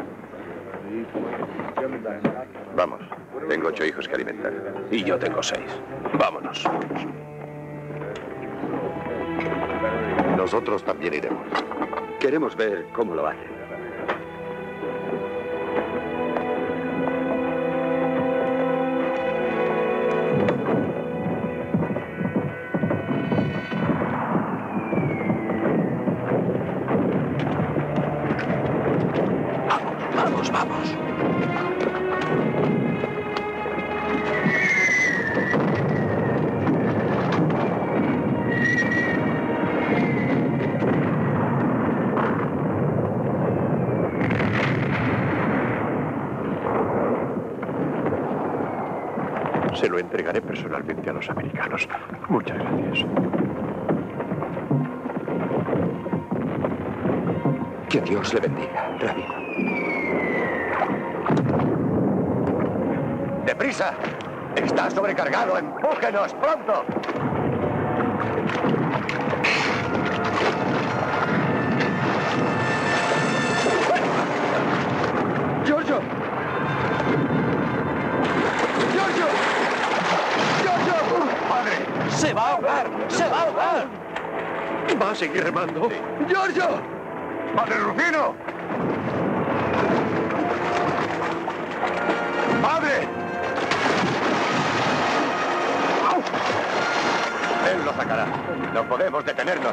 S13: Vamos. Tengo 8 hijos que alimentar.
S15: Y yo tengo 6. Vámonos.
S13: Nosotros también iremos.
S6: Queremos ver cómo lo hacen.
S15: Vamos, vamos.
S7: Se lo entregaré personalmente a los americanos. Muchas gracias.
S6: Que Dios le bendiga. Rápido.
S17: ¡Deprisa! ¡Está sobrecargado! ¡Empújenos! ¡Pronto! ¡Giorgio! ¡Giorgio! ¡Giorgio! ¡Padre!
S16: ¡Se va a ahogar! ¡Se va a ahogar!
S7: ¿Va a seguir remando?
S17: ¡Giorgio! ¡Padre Rufino! ¡Padre! Él lo sacará. No podemos detenernos.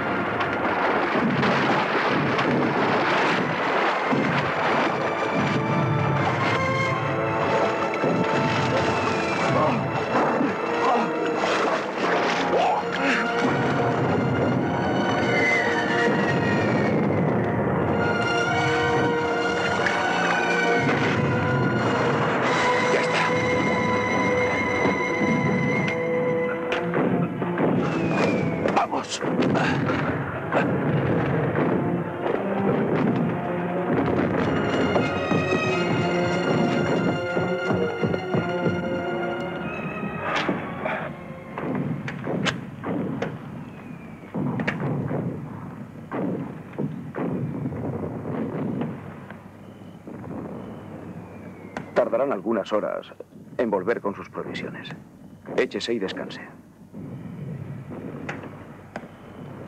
S14: Tardarán algunas horas en volver con sus provisiones. Échese y descanse.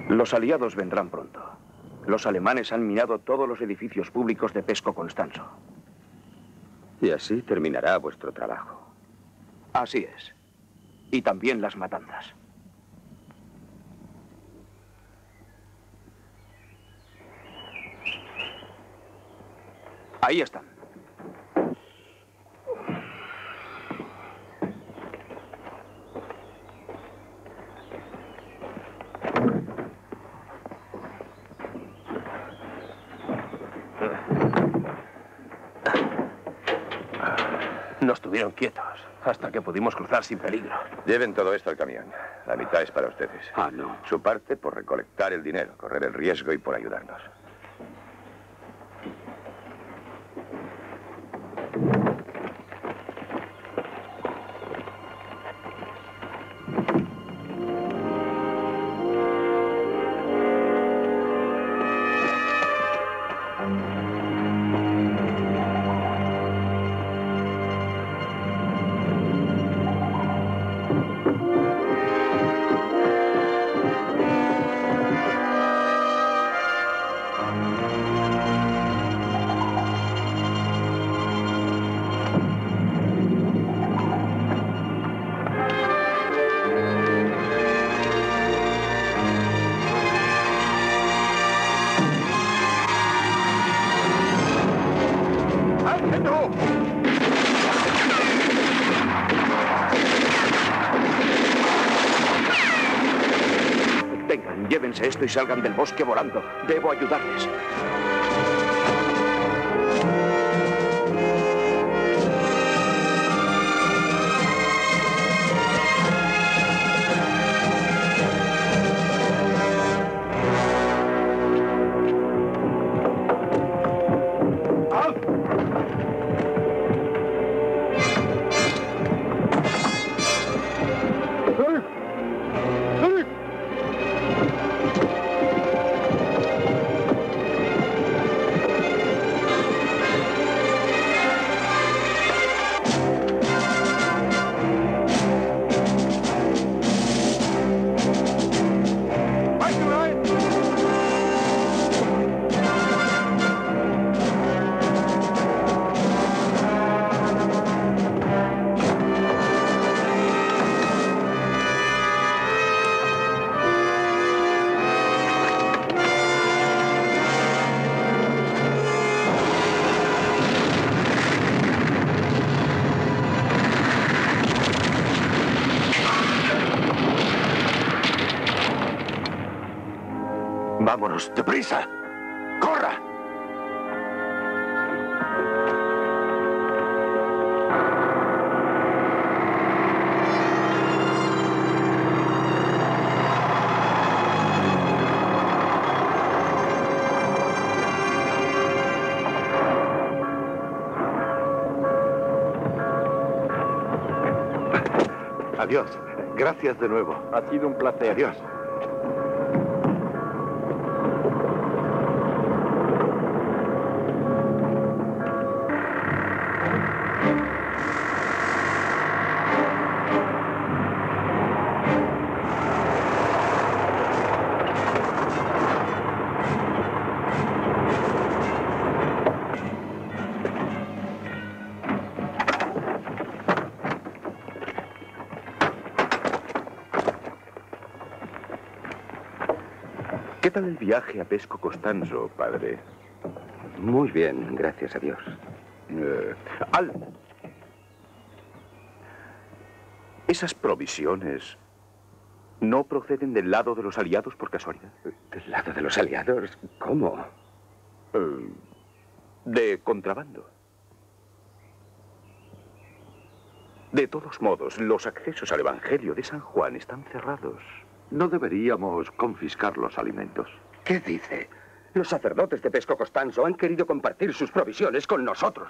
S14: Los aliados vendrán pronto. Los alemanes han minado todos los edificios públicos de Pesco Costanzo.
S6: Y así terminará vuestro trabajo.
S14: Así es. Y también las matanzas. Ahí están.
S8: Nos tuvieron quietos hasta que pudimos cruzar sin peligro.
S13: Lleven todo esto al camión. La mitad es para ustedes.
S6: Ah, no.
S13: Su parte por recolectar el dinero, correr el riesgo y por ayudarnos.
S14: Vengan, llévense esto y salgan del bosque volando. Debo ayudarles.
S13: ¡Vámonos, deprisa! ¡Corra!
S7: Adiós. Gracias de nuevo.
S14: Ha sido un placer.
S7: Adiós.
S13: ¿Qué tal el viaje a Pesco Costanzo, padre?
S6: Muy bien, gracias a Dios.
S13: ¿Esas provisiones no proceden del lado de los aliados por casualidad?
S6: ¿Del lado de los aliados? ¿Cómo?
S13: De contrabando. De todos modos, los accesos al Evangelio de San Juan están cerrados.
S18: ¿No deberíamos confiscar los alimentos?
S6: ¿Qué dice? Los sacerdotes de Pesco Costanzo han querido compartir sus provisiones con nosotros.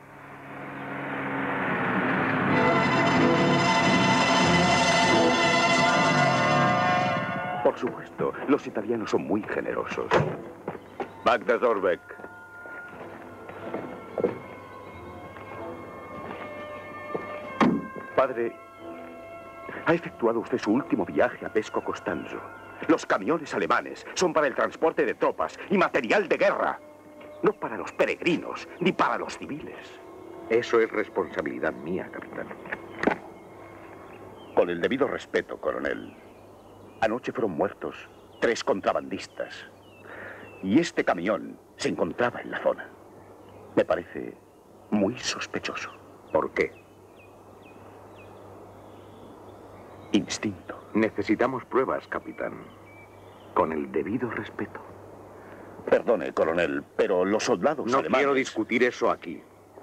S13: Por supuesto, los italianos son muy generosos. Magda Zorbeck. Padre, ¿ha efectuado usted su último viaje a Pesco Costanzo?
S14: Los camiones alemanes son para el transporte de tropas y material de guerra. No para los peregrinos, ni para los civiles.
S1: Eso es responsabilidad mía, capitán.
S14: Con el debido respeto, coronel. Anoche fueron muertos 3 contrabandistas. Y este camión se encontraba en la zona. Me parece muy sospechoso.
S1: ¿Por qué?
S14: Instinto.
S1: Necesitamos pruebas, capitán. Con el debido respeto.
S14: Perdone, coronel, pero los soldados
S1: No
S14: alemanes...
S1: quiero discutir eso aquí.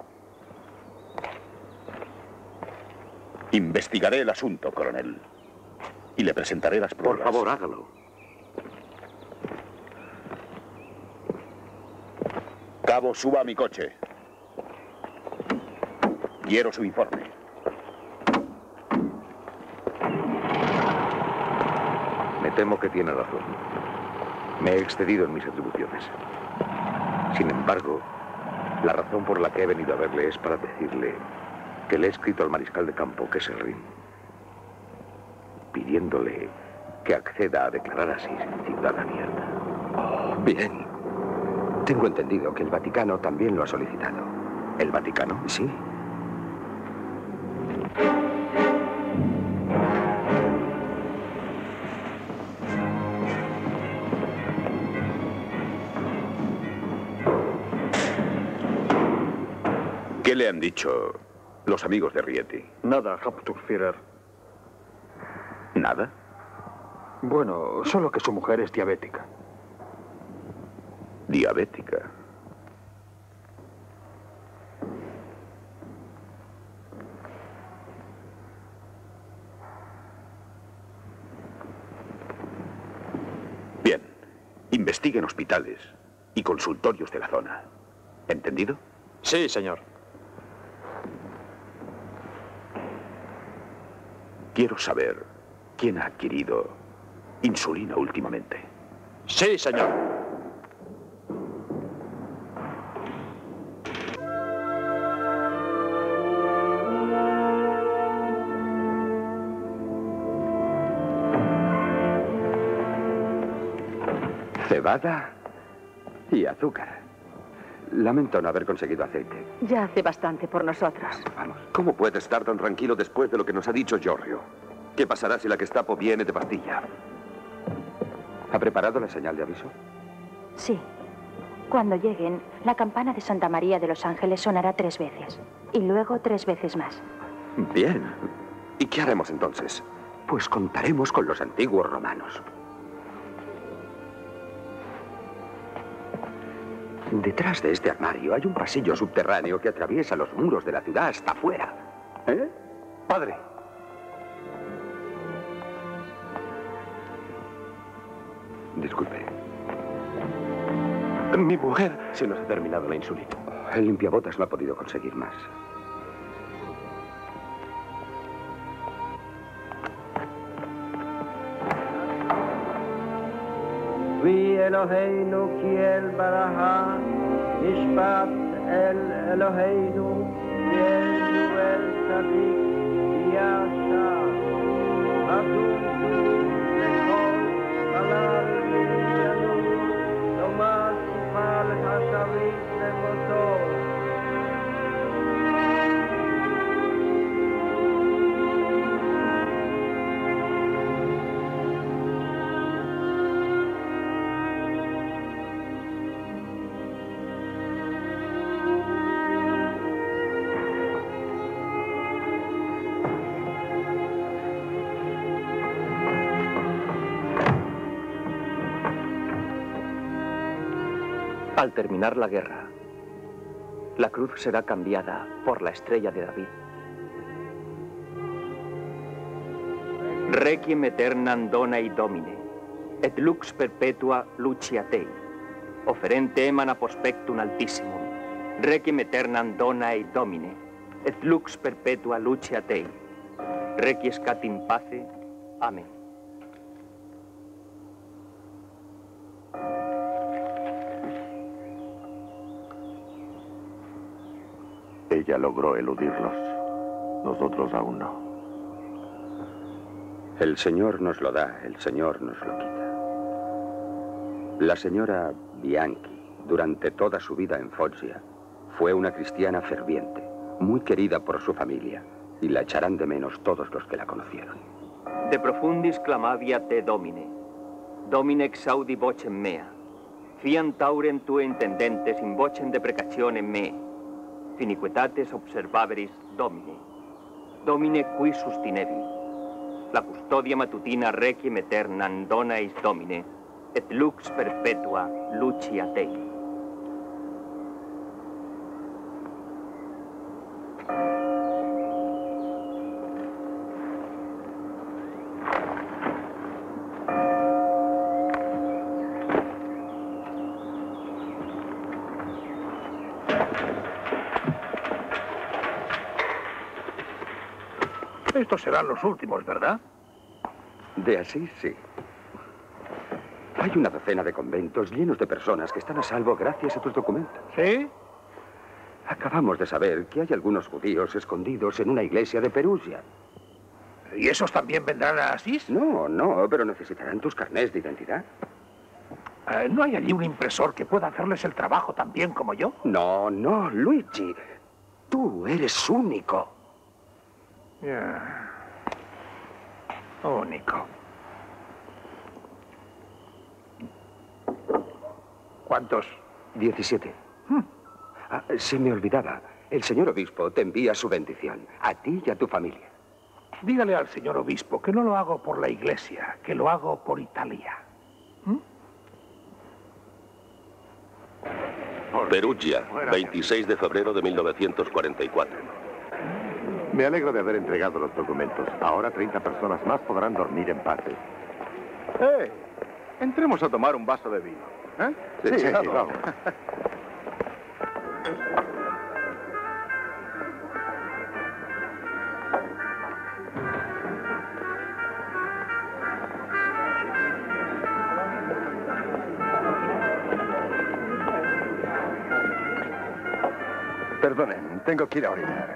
S14: Investigaré el asunto, coronel. Y le presentaré las pruebas.
S1: Por favor, hágalo.
S14: Cabo, suba a mi coche. Quiero su informe.
S1: Me temo que tiene razón. Me he excedido en mis atribuciones. Sin embargo, la razón por la que he venido a verle es para decirle que le he escrito al mariscal de campo, Kesselring, pidiéndole que acceda a declarar así ciudad abierta.
S6: Oh, bien. Tengo entendido que el Vaticano también lo ha solicitado.
S1: ¿El Vaticano?
S6: Sí.
S14: ¿Qué le han dicho los amigos de Rieti?
S7: Nada, Hauptführer.
S14: ¿Nada?
S7: Bueno, solo que su mujer es diabética.
S14: Diabética. Bien. Investiguen hospitales y consultorios de la zona. ¿Entendido?
S16: Sí, señor.
S14: Quiero saber quién ha adquirido insulina últimamente.
S16: Sí, señor.
S6: Cebada y azúcar. Lamento no haber conseguido aceite.
S11: Ya hace bastante por nosotros.
S6: Vamos.
S12: ¿Cómo puede estar tan tranquilo después de lo que nos ha dicho Giorgio? ¿Qué pasará si la Gestapo viene de pastilla?
S6: ¿Ha preparado la señal de aviso?
S19: Sí. Cuando lleguen, la campana de Santa María de los Ángeles sonará 3 veces. Y luego 3 veces más.
S6: Bien. ¿Y qué haremos entonces? Pues contaremos con los antiguos romanos. Detrás de este armario hay un pasillo subterráneo que atraviesa los muros de la ciudad hasta afuera.
S14: ¿Eh? Padre.
S6: Disculpe.
S7: Mi mujer...
S6: Se nos ha terminado la insulina. El limpiabotas no ha podido conseguir más.
S20: Vi Eloheinu kiel baraha, nishpat el Eloheinu kiel el tzadik yasha. Atuntu lekol halal minyanu, nomad sifal hashavit lemotor.
S21: Al terminar la guerra, la cruz será cambiada por la estrella de David. Requiem aeternam Donae Domine, et lux perpetua lucia Tei, offerente emana prospectum altissimum. Requiem aeternam Donae Domine, et lux perpetua lucia Tei. Requiescat in pace. Amén.
S18: Ella logró eludirlos. Nosotros aún no.
S6: El Señor nos lo da, el Señor nos lo quita.
S12: La señora Bianchi, durante toda su vida en Foggia, fue una cristiana ferviente, muy querida por su familia, y la echarán de menos todos los que la conocieron.
S21: De profundis clamavia te domine, domine exaudi vocem mea, fiam taurem tue intendentes in vocem deprecationem me, finiquitates observaveris domine, domine qui sustinevi, la custodia matutina requiem aeternam dona eis domine, et lux perpetua lucia Dei.
S3: Estos serán los últimos, ¿verdad?
S12: De así, sí. Hay una docena de conventos llenos de personas que están a salvo gracias a tus documentos.
S3: ¿Sí?
S12: Acabamos de saber que hay algunos judíos escondidos en una iglesia de Perugia.
S3: ¿Y esos también vendrán a Asís?
S12: No, no, pero necesitarán tus carnés de identidad.
S3: ¿No hay allí un impresor que pueda hacerles el trabajo tan bien como yo?
S12: No, no, Luigi. Tú eres único.
S3: Ya. Único. ¿Cuántos?
S12: 17. Se me olvidaba. El señor obispo te envía su bendición. A ti y a tu familia.
S3: Dígale al señor obispo que no lo hago por la iglesia, que lo hago por Italia.
S4: Perugia, 26 de febrero de 1944.
S18: Me alegro de haber entregado los documentos. Ahora 30 personas más podrán dormir en paz.
S17: Entremos a tomar un vaso de vino. ¿Eh?
S18: Sí, vamos.
S17: Perdonen, tengo que ir a orinar.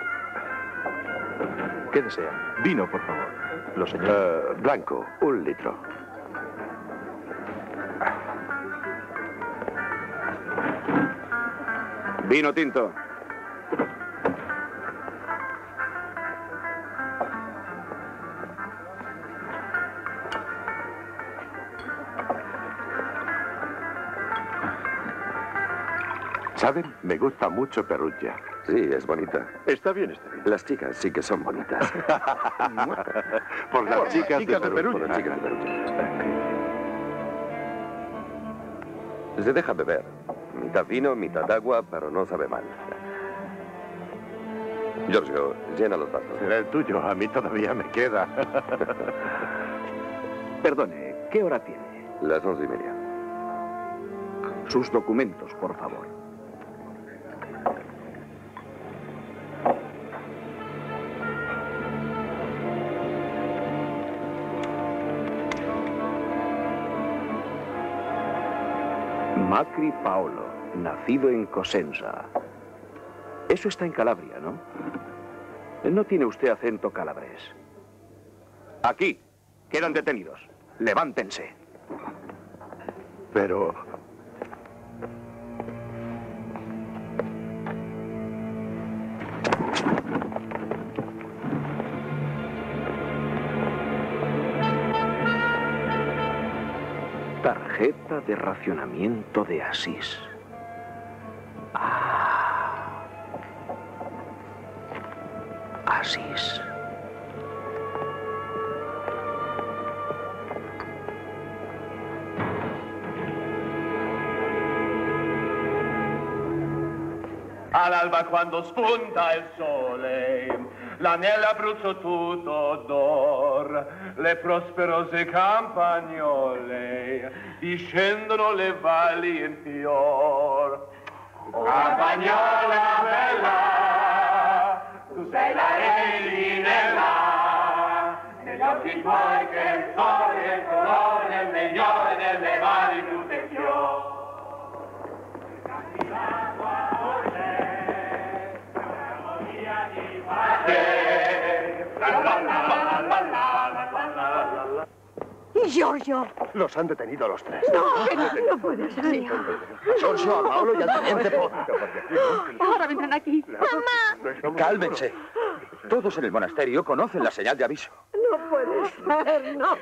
S7: ¿Qué desea? Vino, por favor. Lo señor.
S18: Blanco, 1 litro.
S17: Vino tinto.
S18: ¿Saben? Me gusta mucho Perugia.
S12: Sí, es bonita.
S18: Está bien este vino.
S12: Las chicas sí que son bonitas.
S18: Por las chicas de Perugia.
S12: Por las chicas de Perugia. Se deja beber. Mitad vino, mitad agua, pero no sabe mal. Giorgio, llena los vasos.
S18: Será el tuyo. A mí todavía me queda.
S17: Perdone, ¿qué hora tiene?
S12: Las 11:30.
S17: Sus documentos, por favor. Macri Paolo, nacido en Cosenza. Eso está en Calabria, ¿no? No tiene usted acento calabrés. Aquí, quedan detenidos. Levántense.
S18: Pero...
S17: Tarjeta de racionamiento de Asís. Asís.
S2: All'alba quando spunta il sole, l'anello Abruzzo tutto d'or, le prosperose campagnole discendono le valli in fior. Campagnola bella, tu sei la reginella, negli occhi tuoi che il sole e il colore del migliore delle valli tutte fior.
S10: Giorgio.
S17: Los han detenido los tres.
S10: No, que no puede ser.
S17: A Giorgio, a Paolo y al teniente Poda.
S11: Ahora vendrán aquí.
S10: ¡Mamá!
S12: Cálmense. Todos en el monasterio conocen la señal de aviso.
S10: No puede ser, no.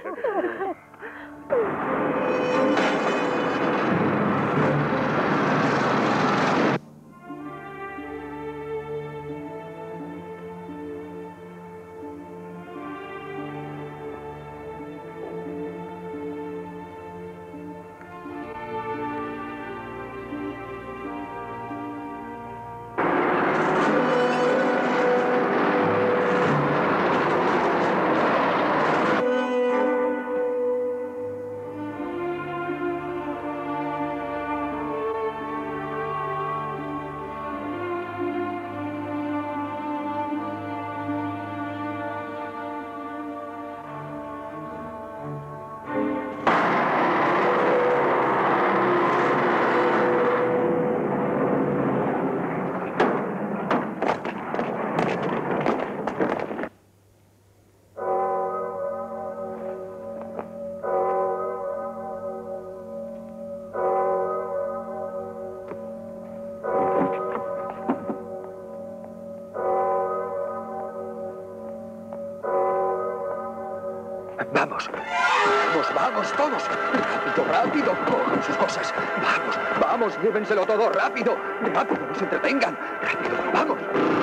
S6: Vamos. Vamos, vamos, todos. Rápido, rápido. Cojan sus cosas. Vamos, vamos, llévenselo todo rápido. Rápido, no se entretengan. Rápido, vamos.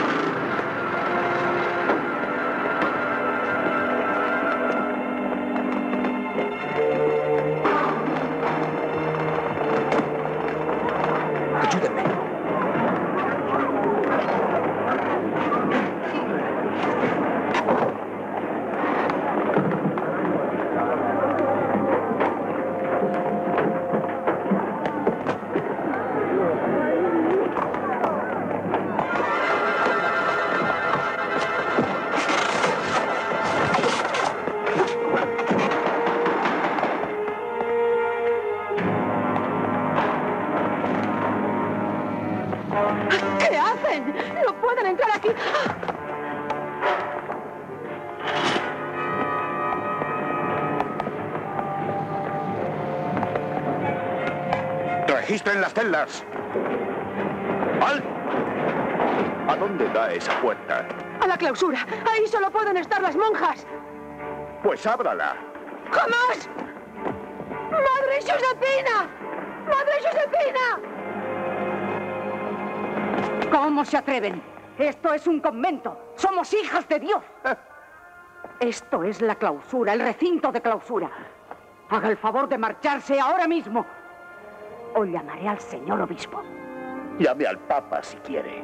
S6: Ayúdenme.
S10: ¿Qué hacen? No pueden entrar aquí.
S14: Registren las celdas. ¡Al! ¿A dónde da esa puerta?
S10: A la clausura. Ahí solo pueden estar las monjas.
S14: Pues ábrala.
S10: ¡Jamás! ¡Madre Josefina! ¡Madre Josefina!
S11: ¿Cómo se atreven? Esto es un convento. Somos hijas de Dios. Esto es la clausura, el recinto de clausura. Haga el favor de marcharse ahora mismo. O llamaré al señor obispo.
S14: Llame al Papa si quiere.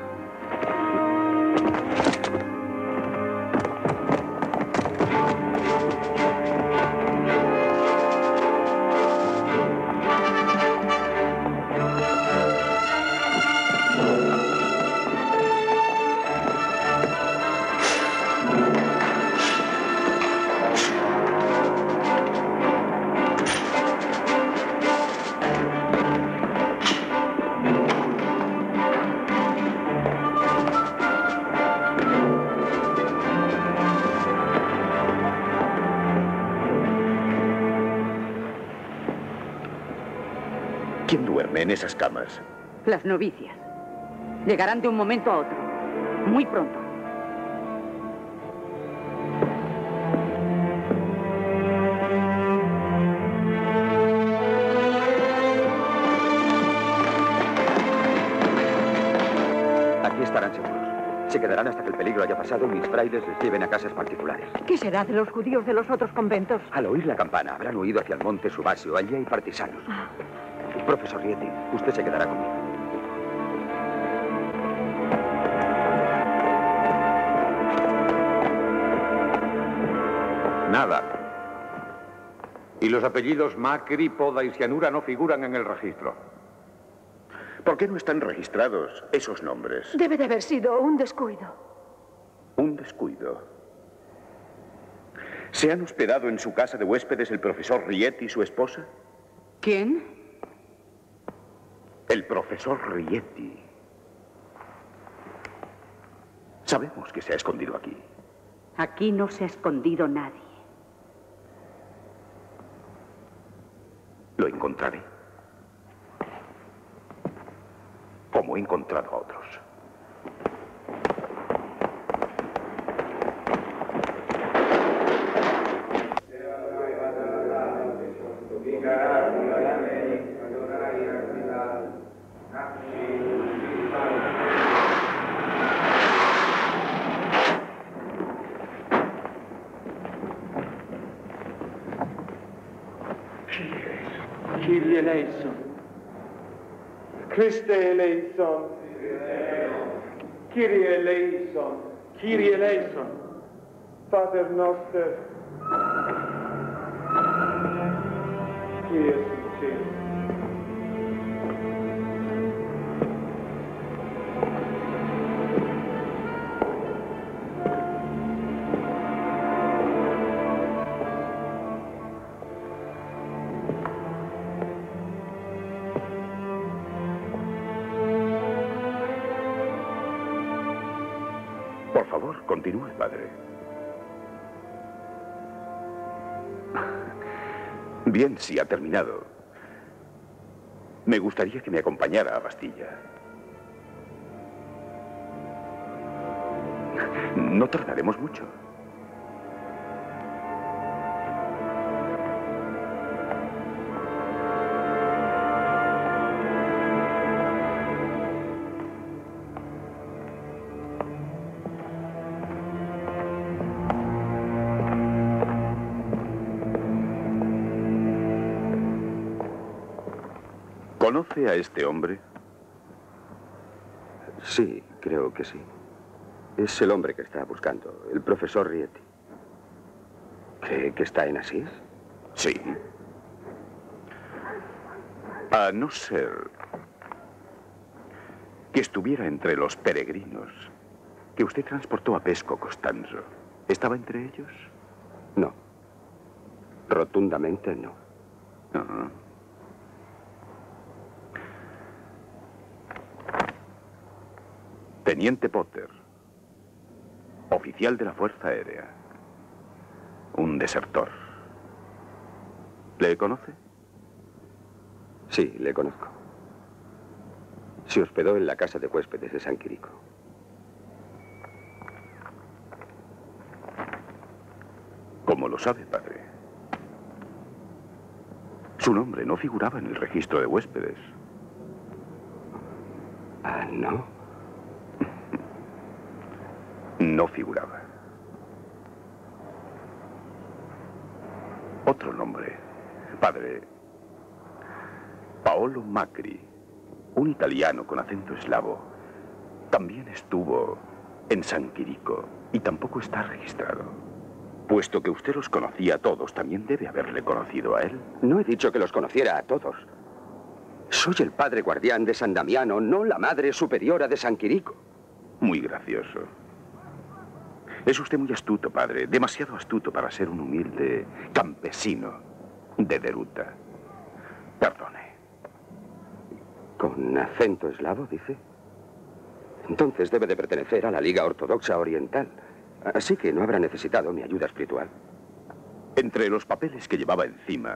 S14: ¿Quién duerme en esas camas?
S11: Las novicias. Llegarán de un momento a otro. Muy pronto.
S12: Aquí estarán seguros. Se quedarán hasta que el peligro haya pasado y mis frailes les lleven a casas particulares.
S10: ¿Qué será de los judíos de los otros conventos?
S12: Al oír la campana, habrán huido hacia el monte Subasio. Allí hay partisanos. Profesor Rieti, usted se quedará conmigo.
S5: Nada. Y los apellidos Macri, Poda y Cianura no figuran en el registro.
S14: ¿Por qué no están registrados esos nombres?
S10: Debe de haber sido un descuido.
S14: Un descuido. ¿Se han hospedado en su casa de huéspedes el profesor Rieti y su esposa?
S11: ¿Quién?
S14: El profesor Rieti. Sabemos que se ha escondido aquí.
S11: Aquí no se ha escondido nadie.
S14: Lo encontraré. Como he encontrado a otros.
S20: Kyrie eleison. Christe eleison. Kyrie eleison. Kyrie eleison. Pater noster. Qui es in cielo.
S14: Por favor, continúe, padre. Bien, si ha terminado. Me gustaría que me acompañara a Bastilla. No tardaremos mucho. ¿Conoce a este hombre?
S12: Sí, creo que sí. Es el hombre que está buscando, el profesor Rieti. ¿Cree que está en Asís?
S14: Sí. A no ser que estuviera entre los peregrinos que usted transportó a Pesco Costanzo. ¿Estaba entre ellos?
S12: No. Rotundamente no.
S14: No. Teniente Potter, oficial de la Fuerza Aérea, un desertor. ¿Le conoce?
S12: Sí, le conozco. Se hospedó en la casa de huéspedes de San Quirico.
S14: ¿Cómo lo sabe, padre? Su nombre no figuraba en el registro de huéspedes.
S12: Ah, ¿no?
S14: No figuraba. Otro nombre. Padre. Paolo Macri, un italiano con acento eslavo, también estuvo en San Quirico y tampoco está registrado. Puesto que usted los conocía a todos, también debe haberle conocido a él.
S12: No he dicho que los conociera a todos. Soy el padre guardián de San Damiano, no la madre superiora de San Quirico.
S14: Muy gracioso. Es usted muy astuto, padre. Demasiado astuto para ser un humilde campesino de Deruta. Perdone.
S12: ¿Con acento eslavo, dice? Entonces debe de pertenecer a la Liga Ortodoxa Oriental. Así que no habrá necesitado mi ayuda espiritual.
S14: Entre los papeles que llevaba encima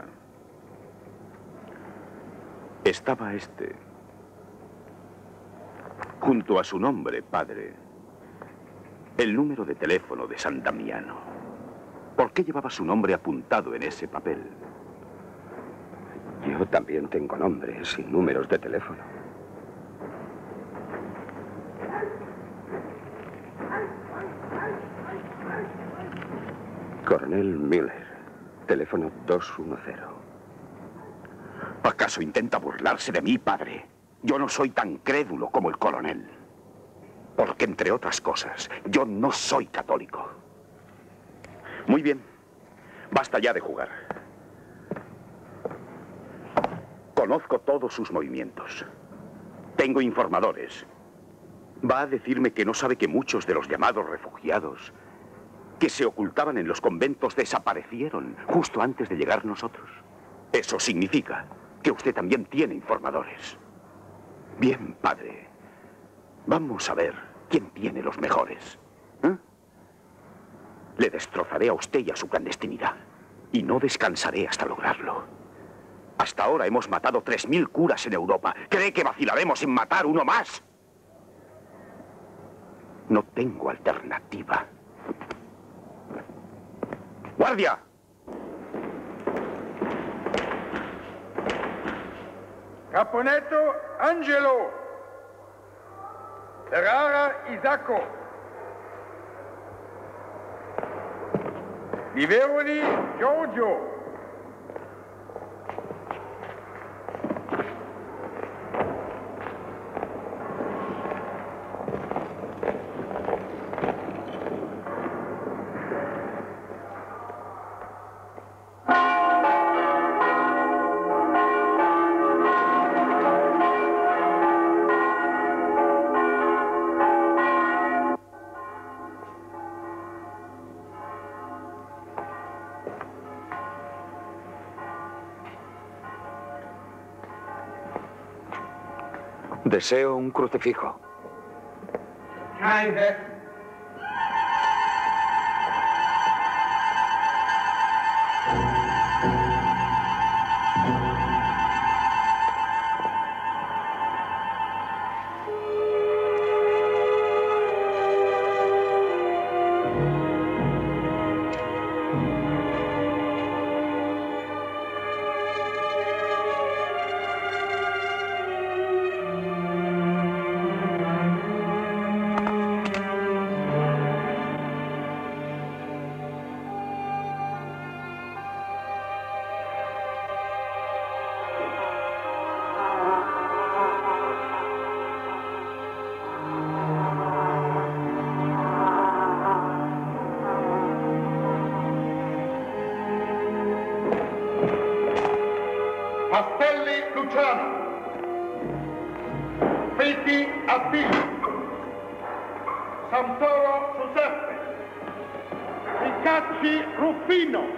S14: estaba este. Junto a su nombre, padre, el número de teléfono de San Damiano. ¿Por qué llevaba su nombre apuntado en ese papel?
S12: Yo también tengo nombres y números de teléfono. Coronel Miller, teléfono 210.
S14: ¿Acaso intenta burlarse de mí, padre? Yo no soy tan crédulo como el coronel. Porque, entre otras cosas, yo no soy católico. Muy bien. Basta ya de jugar. Conozco todos sus movimientos. Tengo informadores. Va a decirme que no sabe que muchos de los llamados refugiados que se ocultaban en los conventos desaparecieron justo antes de llegar nosotros. Eso significa que usted también tiene informadores. Bien, padre. Vamos a ver quién tiene los mejores. ¿Eh? Le destrozaré a usted y a su clandestinidad. Y no descansaré hasta lograrlo. Hasta ahora hemos matado 3000 curas en Europa. ¿Cree que vacilaremos en matar uno más? No tengo alternativa. ¡Guardia!
S20: Caponetto Angelo. Ferrara Isacco. Liveroli Giorgio.
S6: Deseo un crucifijo.
S20: Pastelli Luciano. Feti Attilio. Santoro Giuseppe. Ricacci Ruffino.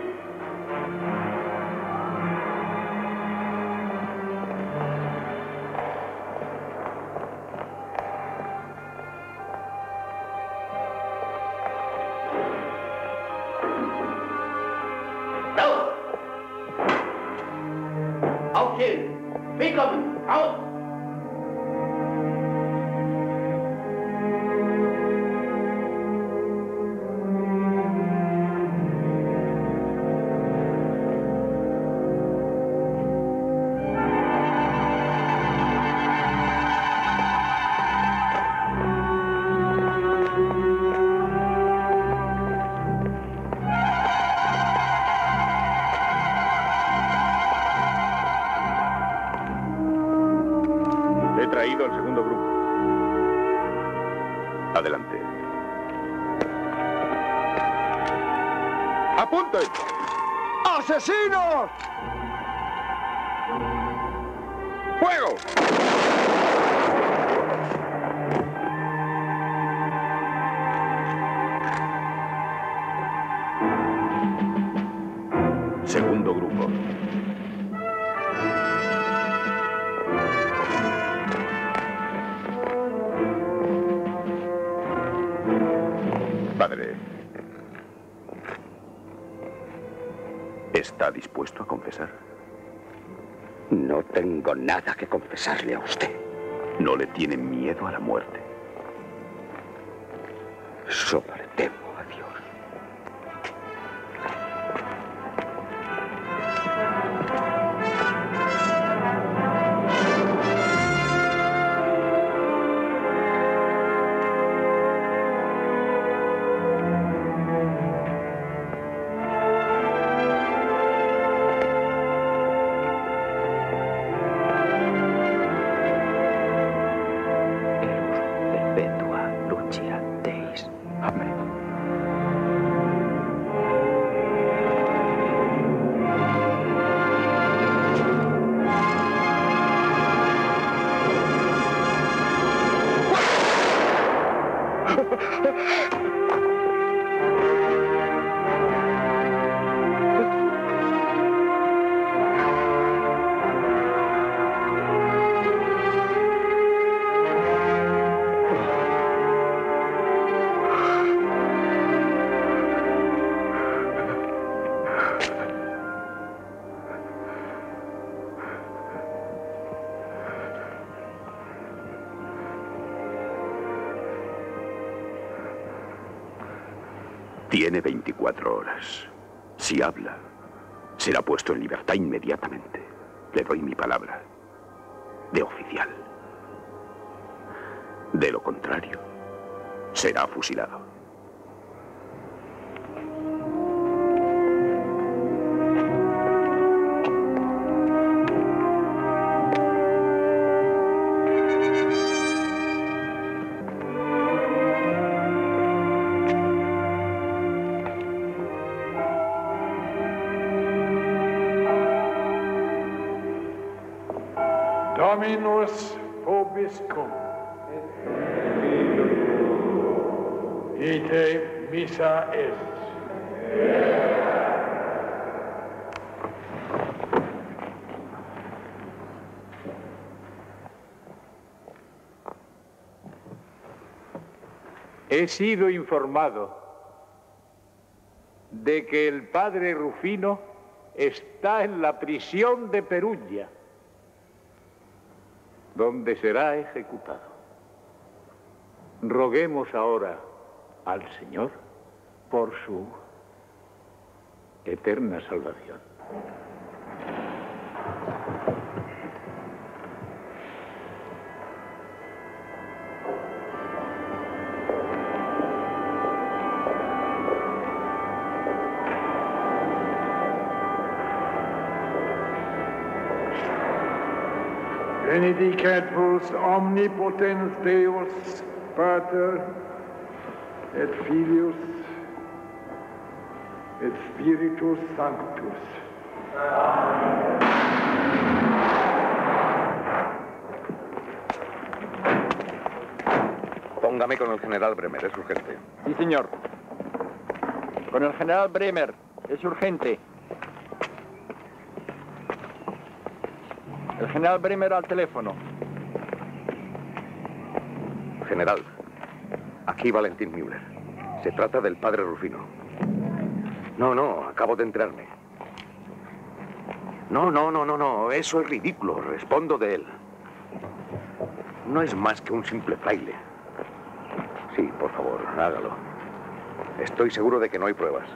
S14: He traído al segundo grupo. Adelante. ¡Apunten!
S20: ¡Asesinos!
S14: ¡Fuego! Segundo grupo. Padre, ¿está dispuesto a confesar?
S12: No tengo nada que confesarle a usted.
S14: ¿No le tiene miedo a la muerte?
S12: Solo le temo a Dios.
S21: Perpetua Lucia Deis.
S14: Amén. Tiene 24 horas. Si habla, será puesto en libertad inmediatamente. Le doy mi palabra de oficial. De lo contrario, será fusilado.
S20: Dominus vobiscum. Ite missa est.
S5: He sido informado de que el padre Rufino está en la prisión de Perugia, donde será ejecutado. Roguemos ahora al Señor por su eterna salvación.
S20: Benedicat vos omnipotens Deus, Pater, et Filius, et Spiritus Sanctus.
S1: Póngame con el general Bremer, es urgente.
S21: Sí, señor. Con el general Bremer, es urgente. El general Bremer al teléfono.
S1: General, aquí Valentín Müller. Se trata del padre Rufino. No, acabo de enterarme. No, eso es ridículo. Respondo de él. No es más que un simple fraile. Sí, por favor, hágalo. Estoy seguro de que no hay pruebas.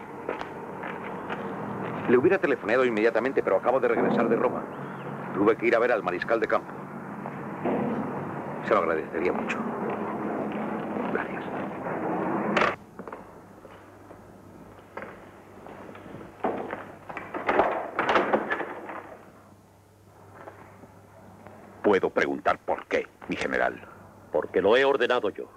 S1: Le hubiera telefonado inmediatamente, pero acabo de regresar de Roma. Tuve que ir a ver al mariscal de campo. Se lo agradecería mucho. Gracias.
S14: ¿Puedo preguntar por qué, mi general?
S7: Porque lo he ordenado yo.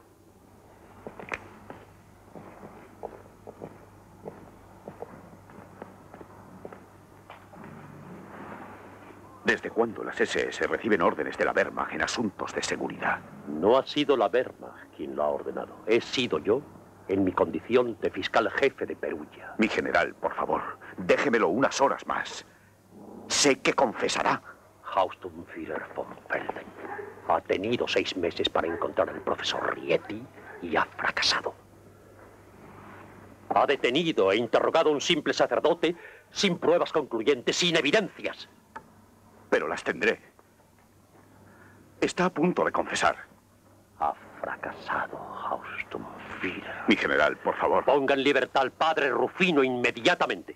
S14: ¿Desde cuándo las SS reciben órdenes de la Wehrmacht en asuntos de seguridad?
S7: No ha sido la Wehrmacht quien lo ha ordenado. He sido yo en mi condición de fiscal jefe de Perugia.
S14: Mi general, por favor, déjemelo unas horas más. Sé que confesará.
S7: Hauptsturmführer von Felden ha tenido 6 meses para encontrar al profesor Rieti y ha fracasado. Ha detenido e interrogado a un simple sacerdote sin pruebas concluyentes, sin evidencias.
S14: Pero las tendré. Está a punto de confesar.
S7: Ha fracasado, Hauptsturmführer.
S14: Mi general, por favor.
S7: Ponga en libertad al padre Rufino inmediatamente.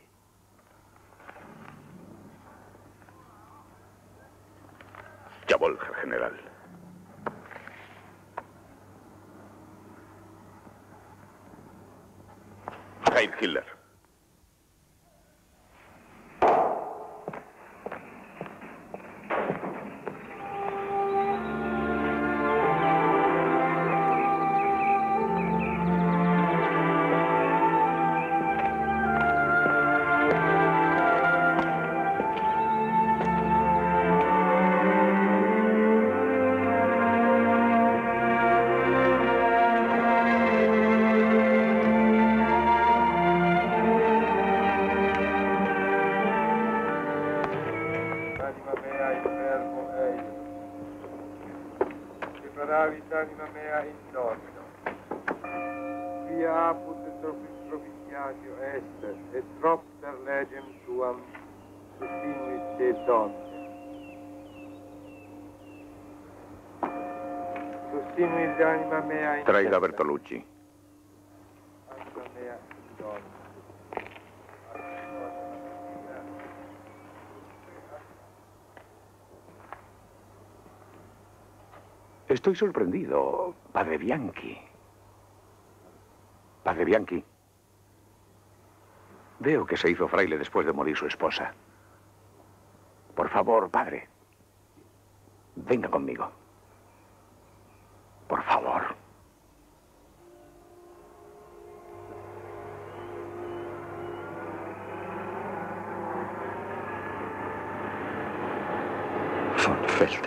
S14: Jawohl, Herr General. Heil Hitler.
S20: Anima mea in domino. Via apud tropiciatio est, et propter legem tuam sustinuit te donne. Sustinuit anima mea in
S14: Traiga Bertolucci.
S20: anima mea in
S7: Estoy sorprendido, padre Bianchi. Padre Bianchi. Veo que se hizo fraile después de morir su esposa. Por favor, padre, venga conmigo. Por favor.
S6: Von Felden.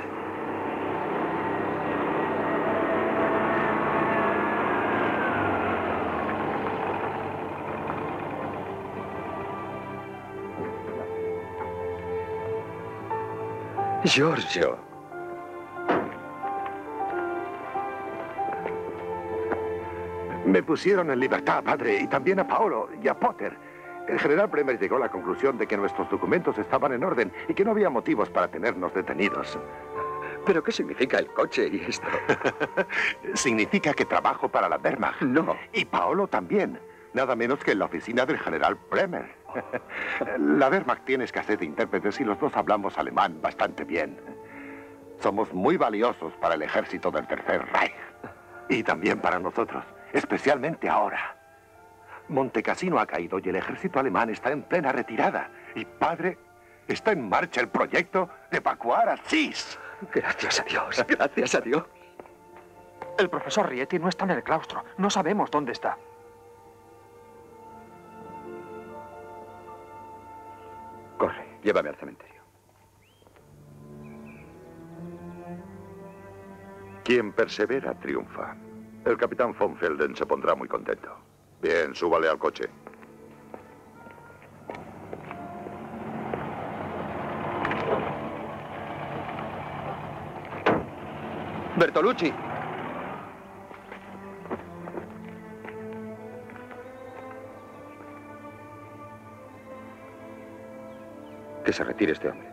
S6: Giorgio.
S18: Me pusieron en libertad, padre, y también a Paolo y a Potter. El general Bremer llegó a la conclusión de que nuestros documentos estaban en orden y que no había motivos para tenernos detenidos.
S6: ¿Pero qué significa el coche y esto?
S18: Significa que trabajo para la Wehrmacht.
S6: No.
S18: Y Paolo también. Nada menos que en la oficina del general Bremer. La Wehrmacht tiene escasez de intérpretes y los dos hablamos alemán bastante bien. Somos muy valiosos para el ejército del Tercer Reich. Y también para nosotros, especialmente ahora. Montecassino ha caído y el ejército alemán está en plena retirada. Y, padre, está en marcha el proyecto de evacuar a Sis.
S6: Gracias a Dios, gracias a Dios.
S9: El profesor Rieti no está en el claustro. No sabemos dónde está.
S6: Corre, llévame al cementerio.
S13: Quien persevera, triunfa. El capitán von Felden se pondrá muy contento. Bien, súbale al coche.
S6: Bertolucci. Que se retire este hombre.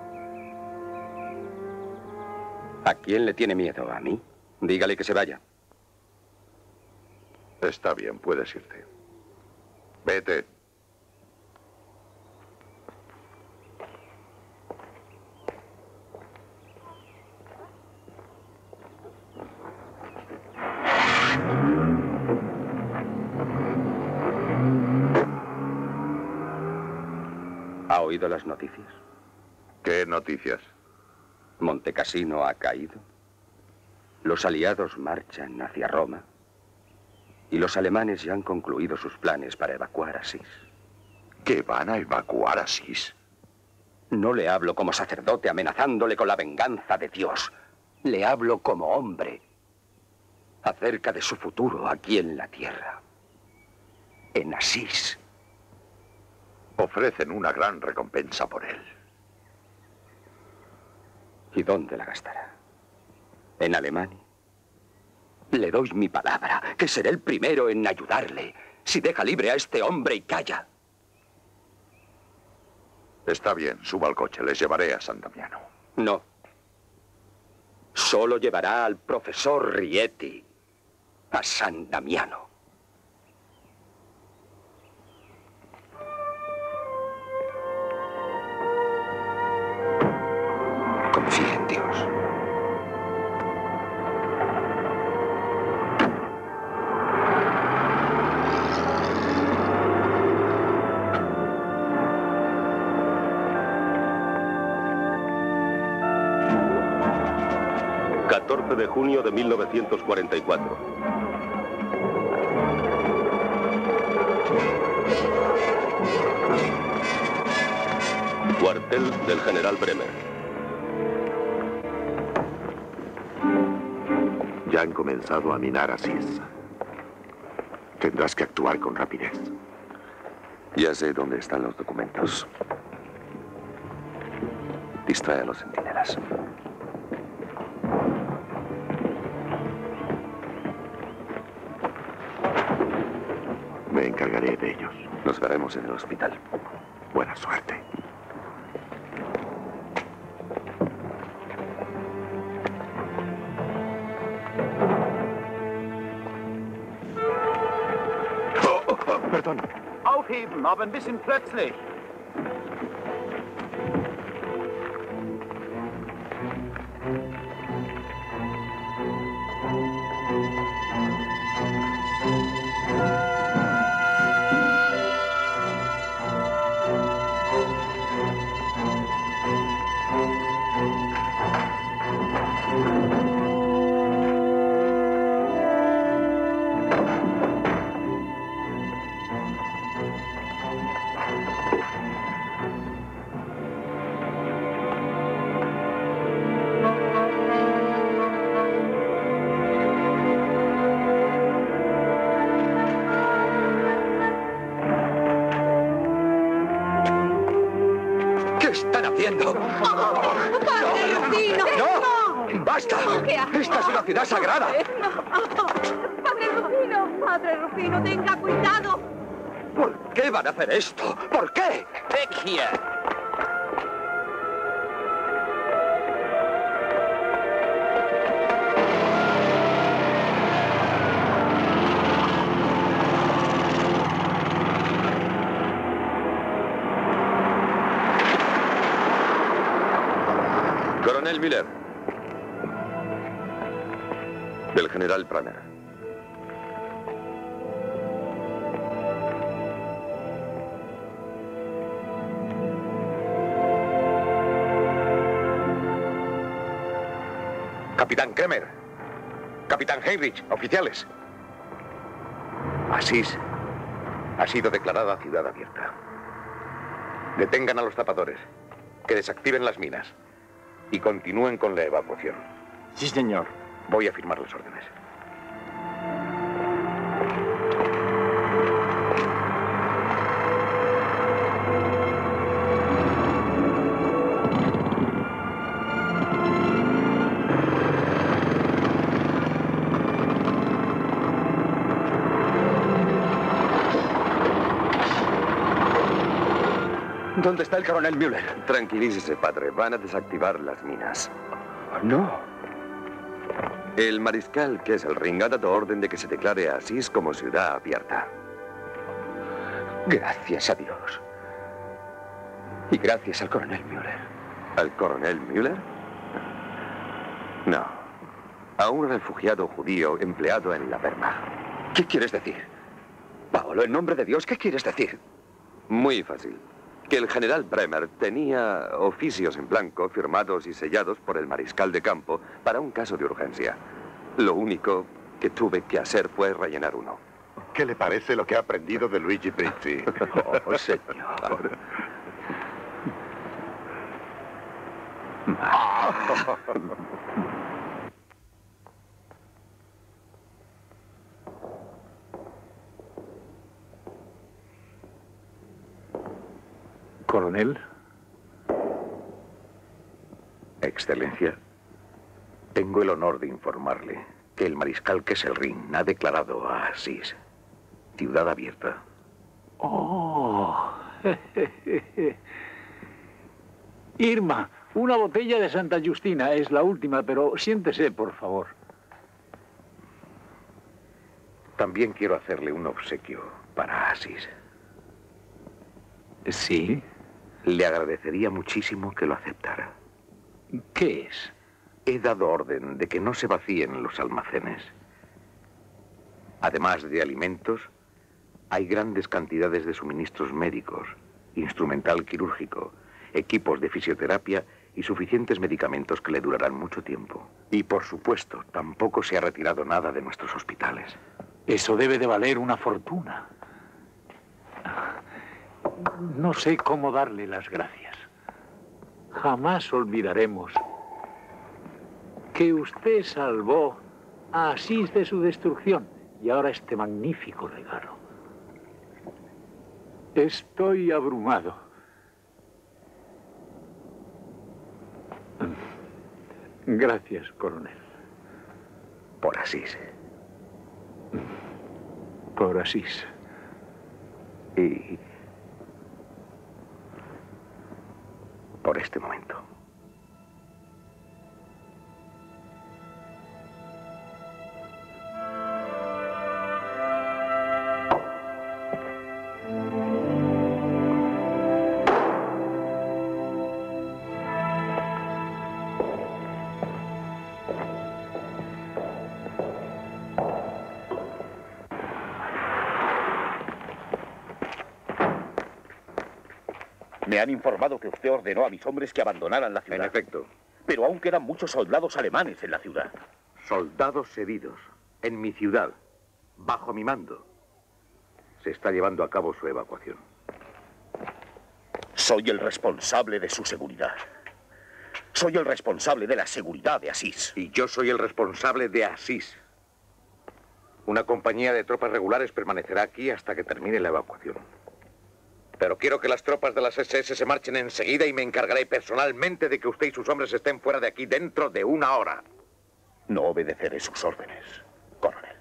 S6: ¿A quién le tiene miedo? ¿A mí? Dígale que se vaya.
S13: Está bien, puedes irte. Vete.
S6: ¿Ha oído las noticias?
S13: ¿Qué noticias?
S6: Montecassino ha caído. Los aliados marchan hacia Roma. Y los alemanes ya han concluido sus planes para evacuar a Sis.
S13: ¿Que van a evacuar a Sis?
S6: No le hablo como sacerdote amenazándole con la venganza de Dios. Le hablo como hombre. Acerca de su futuro aquí en la tierra. En Asís.
S13: Ofrecen una gran recompensa por él.
S6: ¿Y dónde la gastará? ¿En Alemania? Le doy mi palabra, que seré el primero en ayudarle, si deja libre a este hombre y calla.
S13: Está bien, suba al coche, les llevaré a San Damiano.
S6: No. Solo llevará al profesor Rieti a San Damiano. Confía en Dios.
S4: De junio de 1944. Cuartel del general Bremer.
S18: Ya han comenzado a minar Asís. Tendrás que actuar con rapidez.
S1: Ya sé dónde están los documentos. Distrae a los centinelas.
S18: Me encargaré de ellos.
S1: Nos veremos en el hospital.
S18: Buena suerte.
S16: Perdón. Aufheben, aber ein bisschen plötzlich.
S6: ¡Basta!
S10: ¿Qué hace?
S6: ¡Esta es una ciudad sagrada!
S10: Padre Rufino, tenga cuidado.
S6: ¿Por qué van a hacer esto? ¿Por qué?
S8: Take here.
S1: Coronel Müller. Del general Bremer. Capitán Kremer. Capitán Heinrich, oficiales. Asís ha sido declarada ciudad abierta. Detengan a los tapadores, que desactiven las minas y continúen con la evacuación.
S9: Sí, señor.
S1: Voy a firmar las órdenes.
S6: ¿Dónde está el coronel Müller?
S1: Tranquilícese, padre. Van a desactivar las minas.
S6: No.
S1: El mariscal Kesselring ha dado orden de que se declare a Asís como ciudad abierta.
S6: Gracias a Dios. Y gracias al coronel Müller.
S1: ¿Al coronel Müller? No. A un refugiado judío empleado en la Wehrmacht.
S6: ¿Qué quieres decir? Paolo, en nombre de Dios, ¿qué quieres decir?
S1: Muy fácil. Que el general Bremer tenía oficios en blanco firmados y sellados por el mariscal de campo para un caso de urgencia. Lo único que tuve que hacer fue rellenar uno.
S18: ¿Qué le parece lo que ha aprendido de Luigi Brizzi?
S6: Oh, señor.
S5: Coronel.
S1: Excelencia, tengo el honor de informarle que el mariscal Kesselring ha declarado a Asís ciudad abierta.
S5: Oh. Irma, una botella de Santa Justina. Es la última, pero siéntese, por favor.
S1: También quiero hacerle un obsequio para Asís.
S5: ¿Sí?
S1: Le agradecería muchísimo que lo aceptara.
S5: ¿Qué es?
S1: He dado orden de que no se vacíen los almacenes. Además de alimentos, hay grandes cantidades de suministros médicos, instrumental quirúrgico, equipos de fisioterapia y suficientes medicamentos que le durarán mucho tiempo. Y por supuesto, tampoco se ha retirado nada de nuestros hospitales.
S5: Eso debe de valer una fortuna. No sé cómo darle las gracias. Jamás olvidaremos que usted salvó a Asís de su destrucción y ahora este magnífico regalo. Estoy abrumado. Gracias, coronel.
S1: Por Asís.
S5: Por Asís.
S1: Y por este momento.
S14: Me han informado que usted ordenó a mis hombres que abandonaran la ciudad.
S1: En efecto.
S14: Pero aún quedan muchos soldados alemanes en la ciudad.
S1: Soldados heridos en mi ciudad, bajo mi mando. Se está llevando a cabo su evacuación.
S14: Soy el responsable de su seguridad. Soy el responsable de la seguridad de Asís.
S1: Y yo soy el responsable de Asís. Una compañía de tropas regulares permanecerá aquí hasta que termine la evacuación. Pero quiero que las tropas de las SS se marchen enseguida y me encargaré personalmente de que usted y sus hombres estén fuera de aquí dentro de 1 hora.
S14: No obedeceré sus órdenes, coronel.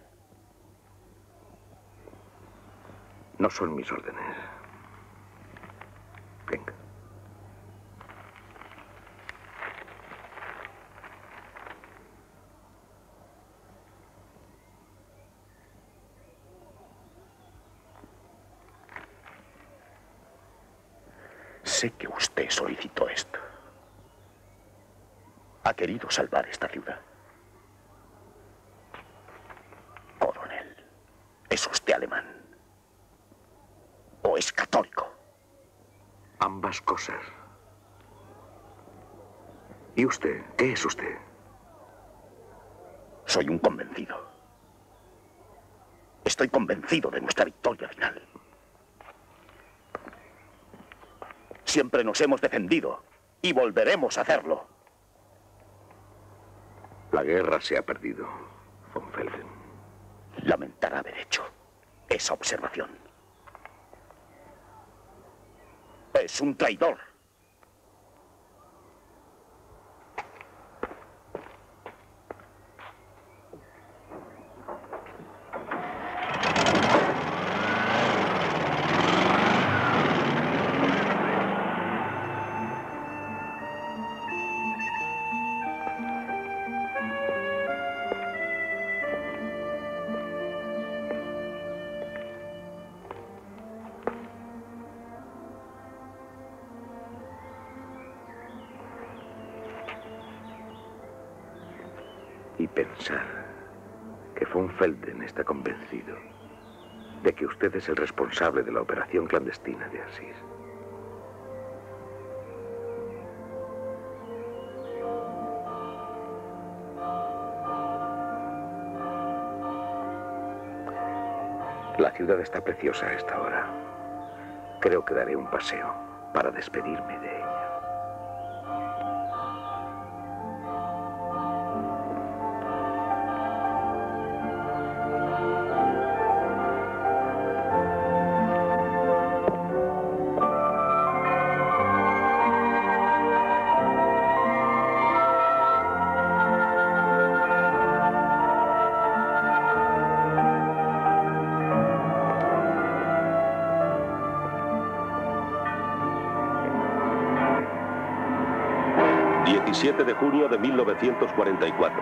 S1: No son mis órdenes. Venga.
S14: Sé que usted solicitó esto. Ha querido salvar esta ciudad. Coronel, ¿es usted alemán? ¿O es católico?
S1: Ambas cosas. ¿Y usted? ¿Qué es usted?
S14: Soy un convencido. Estoy convencido de nuestra victoria final. Siempre nos hemos defendido y volveremos a hacerlo.
S1: La guerra se ha perdido, von Felden.
S14: Lamentará haber hecho esa observación. Es un traidor.
S1: Y pensar que von Felden está convencido de que usted es el responsable de la operación clandestina de Asís. La ciudad está preciosa a esta hora. Creo que daré un paseo para despedirme de ella.
S4: El 7 de junio de 1944.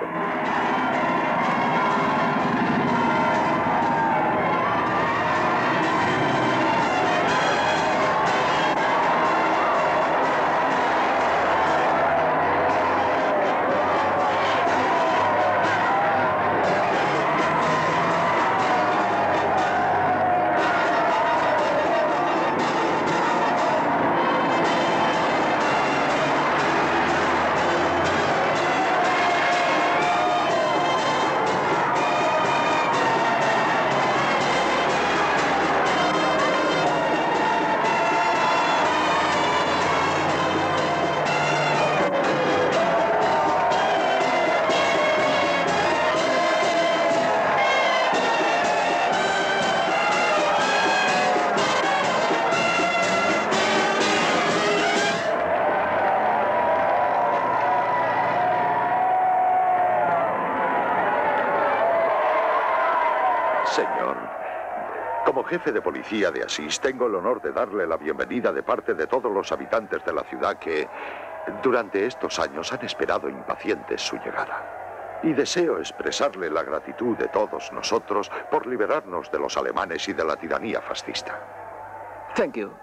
S13: Señor, como jefe de policía de Asís, tengo el honor de darle la bienvenida de parte de todos los habitantes de la ciudad que, durante estos años, han esperado impacientes su llegada. Y deseo expresarle la gratitud de todos nosotros por liberarnos de los alemanes y de la tiranía fascista.
S21: Thank you.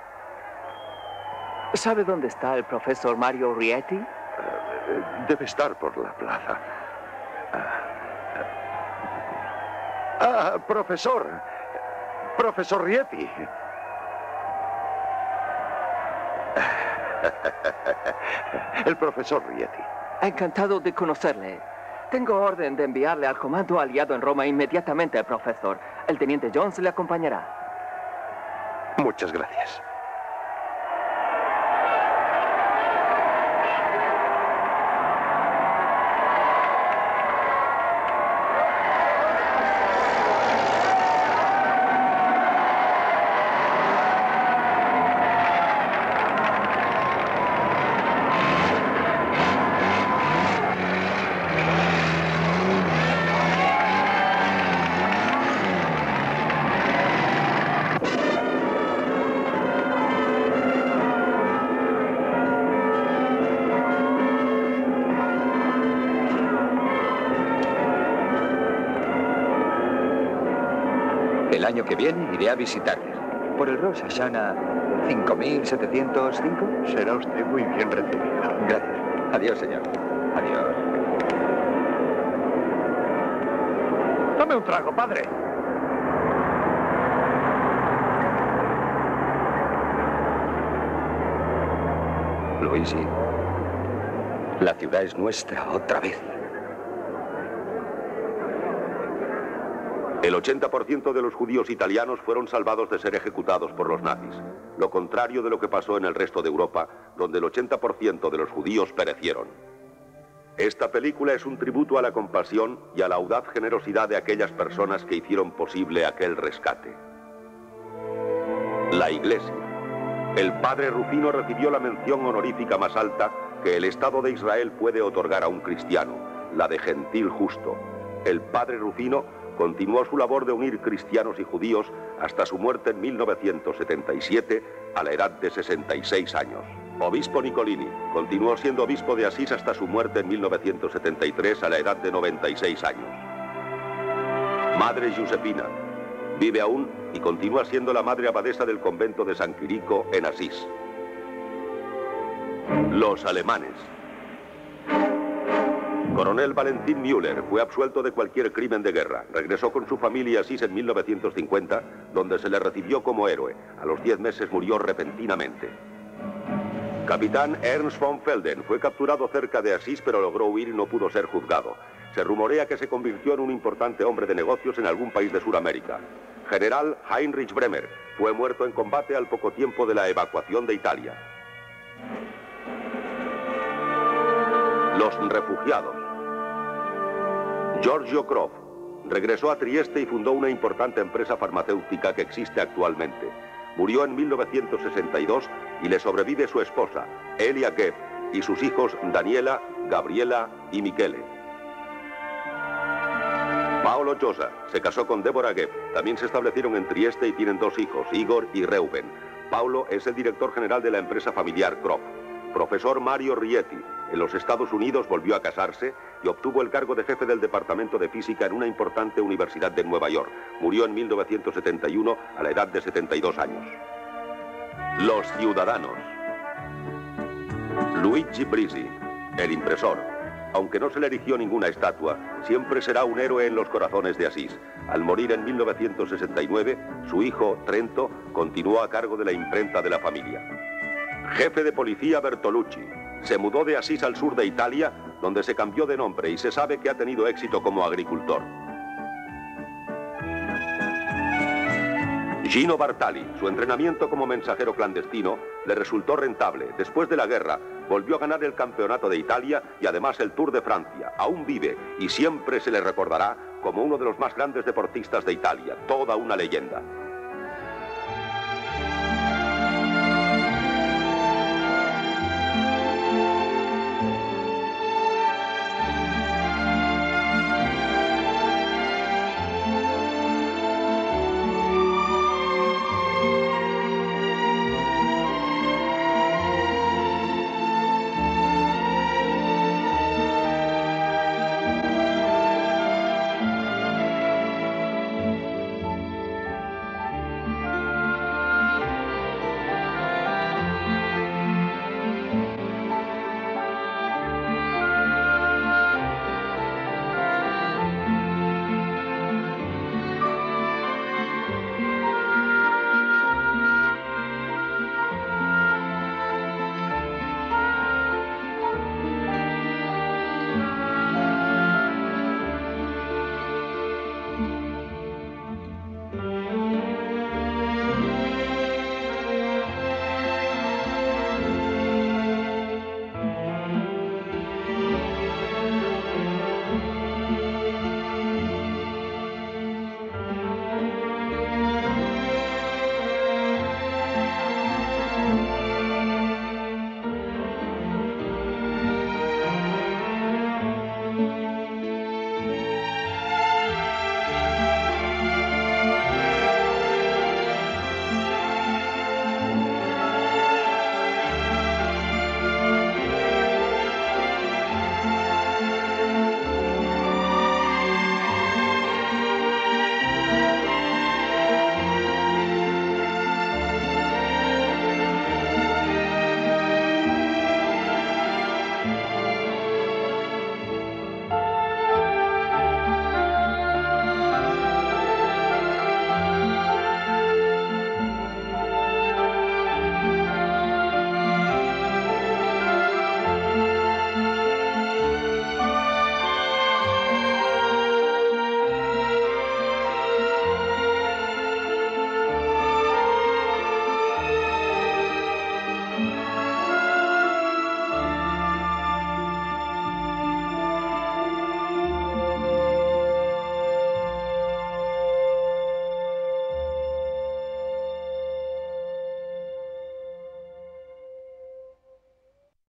S21: ¿Sabe dónde está el profesor Mario Rieti?
S13: Debe estar por la plaza. Profesor. Profesor Rieti. El profesor Rieti.
S21: Encantado de conocerle. Tengo orden de enviarle al comando aliado en Roma inmediatamente, profesor. El teniente Jones le acompañará.
S13: Muchas gracias.
S6: El año que viene iré a visitarles. Por el Rosh Hashanah 5.705.
S7: Será usted muy bien recibido.
S6: Gracias. Adiós, señor. Adiós.
S3: Tome un trago, padre.
S6: Luigi, la ciudad es nuestra otra vez.
S4: El 80% de los judíos italianos fueron salvados de ser ejecutados por los nazis. Lo contrario de lo que pasó en el resto de Europa, donde el 80% de los judíos perecieron. Esta película es un tributo a la compasión y a la audaz generosidad de aquellas personas que hicieron posible aquel rescate. La Iglesia. El padre Rufino recibió la mención honorífica más alta que el Estado de Israel puede otorgar a un cristiano, la de gentil justo. El padre Rufino continuó su labor de unir cristianos y judíos hasta su muerte en 1977 a la edad de 66 años. Obispo Nicolini continuó siendo obispo de Asís hasta su muerte en 1973 a la edad de 96 años. Madre Giuseppina vive aún y continúa siendo la madre abadesa del convento de San Quirico en Asís. Los alemanes. Coronel Valentín Müller fue absuelto de cualquier crimen de guerra. Regresó con su familia a Asís en 1950, donde se le recibió como héroe. A los 10 meses murió repentinamente. Capitán Ernst von Felden fue capturado cerca de Asís, pero logró huir y no pudo ser juzgado. Se rumorea que se convirtió en un importante hombre de negocios en algún país de Sudamérica. General Heinrich Bremer fue muerto en combate al poco tiempo de la evacuación de Italia. Los refugiados. Giorgio Croft regresó a Trieste y fundó una importante empresa farmacéutica que existe actualmente. Murió en 1962 y le sobrevive su esposa, Elia Gepp, y sus hijos Daniela, Gabriela y Michele. Paolo Giosa se casó con Deborah Gepp. También se establecieron en Trieste y tienen 2 hijos, Igor y Reuben. Paulo es el director general de la empresa familiar Croft. Profesor Mario Rieti, en los Estados Unidos volvió a casarse y obtuvo el cargo de jefe del Departamento de Física en una importante universidad de Nueva York. Murió en 1971 a la edad de 72 años. Los ciudadanos. Luigi Brisi, el impresor. Aunque no se le erigió ninguna estatua, siempre será un héroe en los corazones de Asís. Al morir en 1969, su hijo, Trento, continuó a cargo de la imprenta de la familia. Jefe de policía Bertolucci. Se mudó de Asís al sur de Italia, donde se cambió de nombre y se sabe que ha tenido éxito como agricultor. Gino Bartali, su entrenamiento como mensajero clandestino le resultó rentable. Después de la guerra, volvió a ganar el campeonato de Italia y además el Tour de Francia. Aún vive y siempre se le recordará como uno de los más grandes deportistas de Italia, toda una leyenda.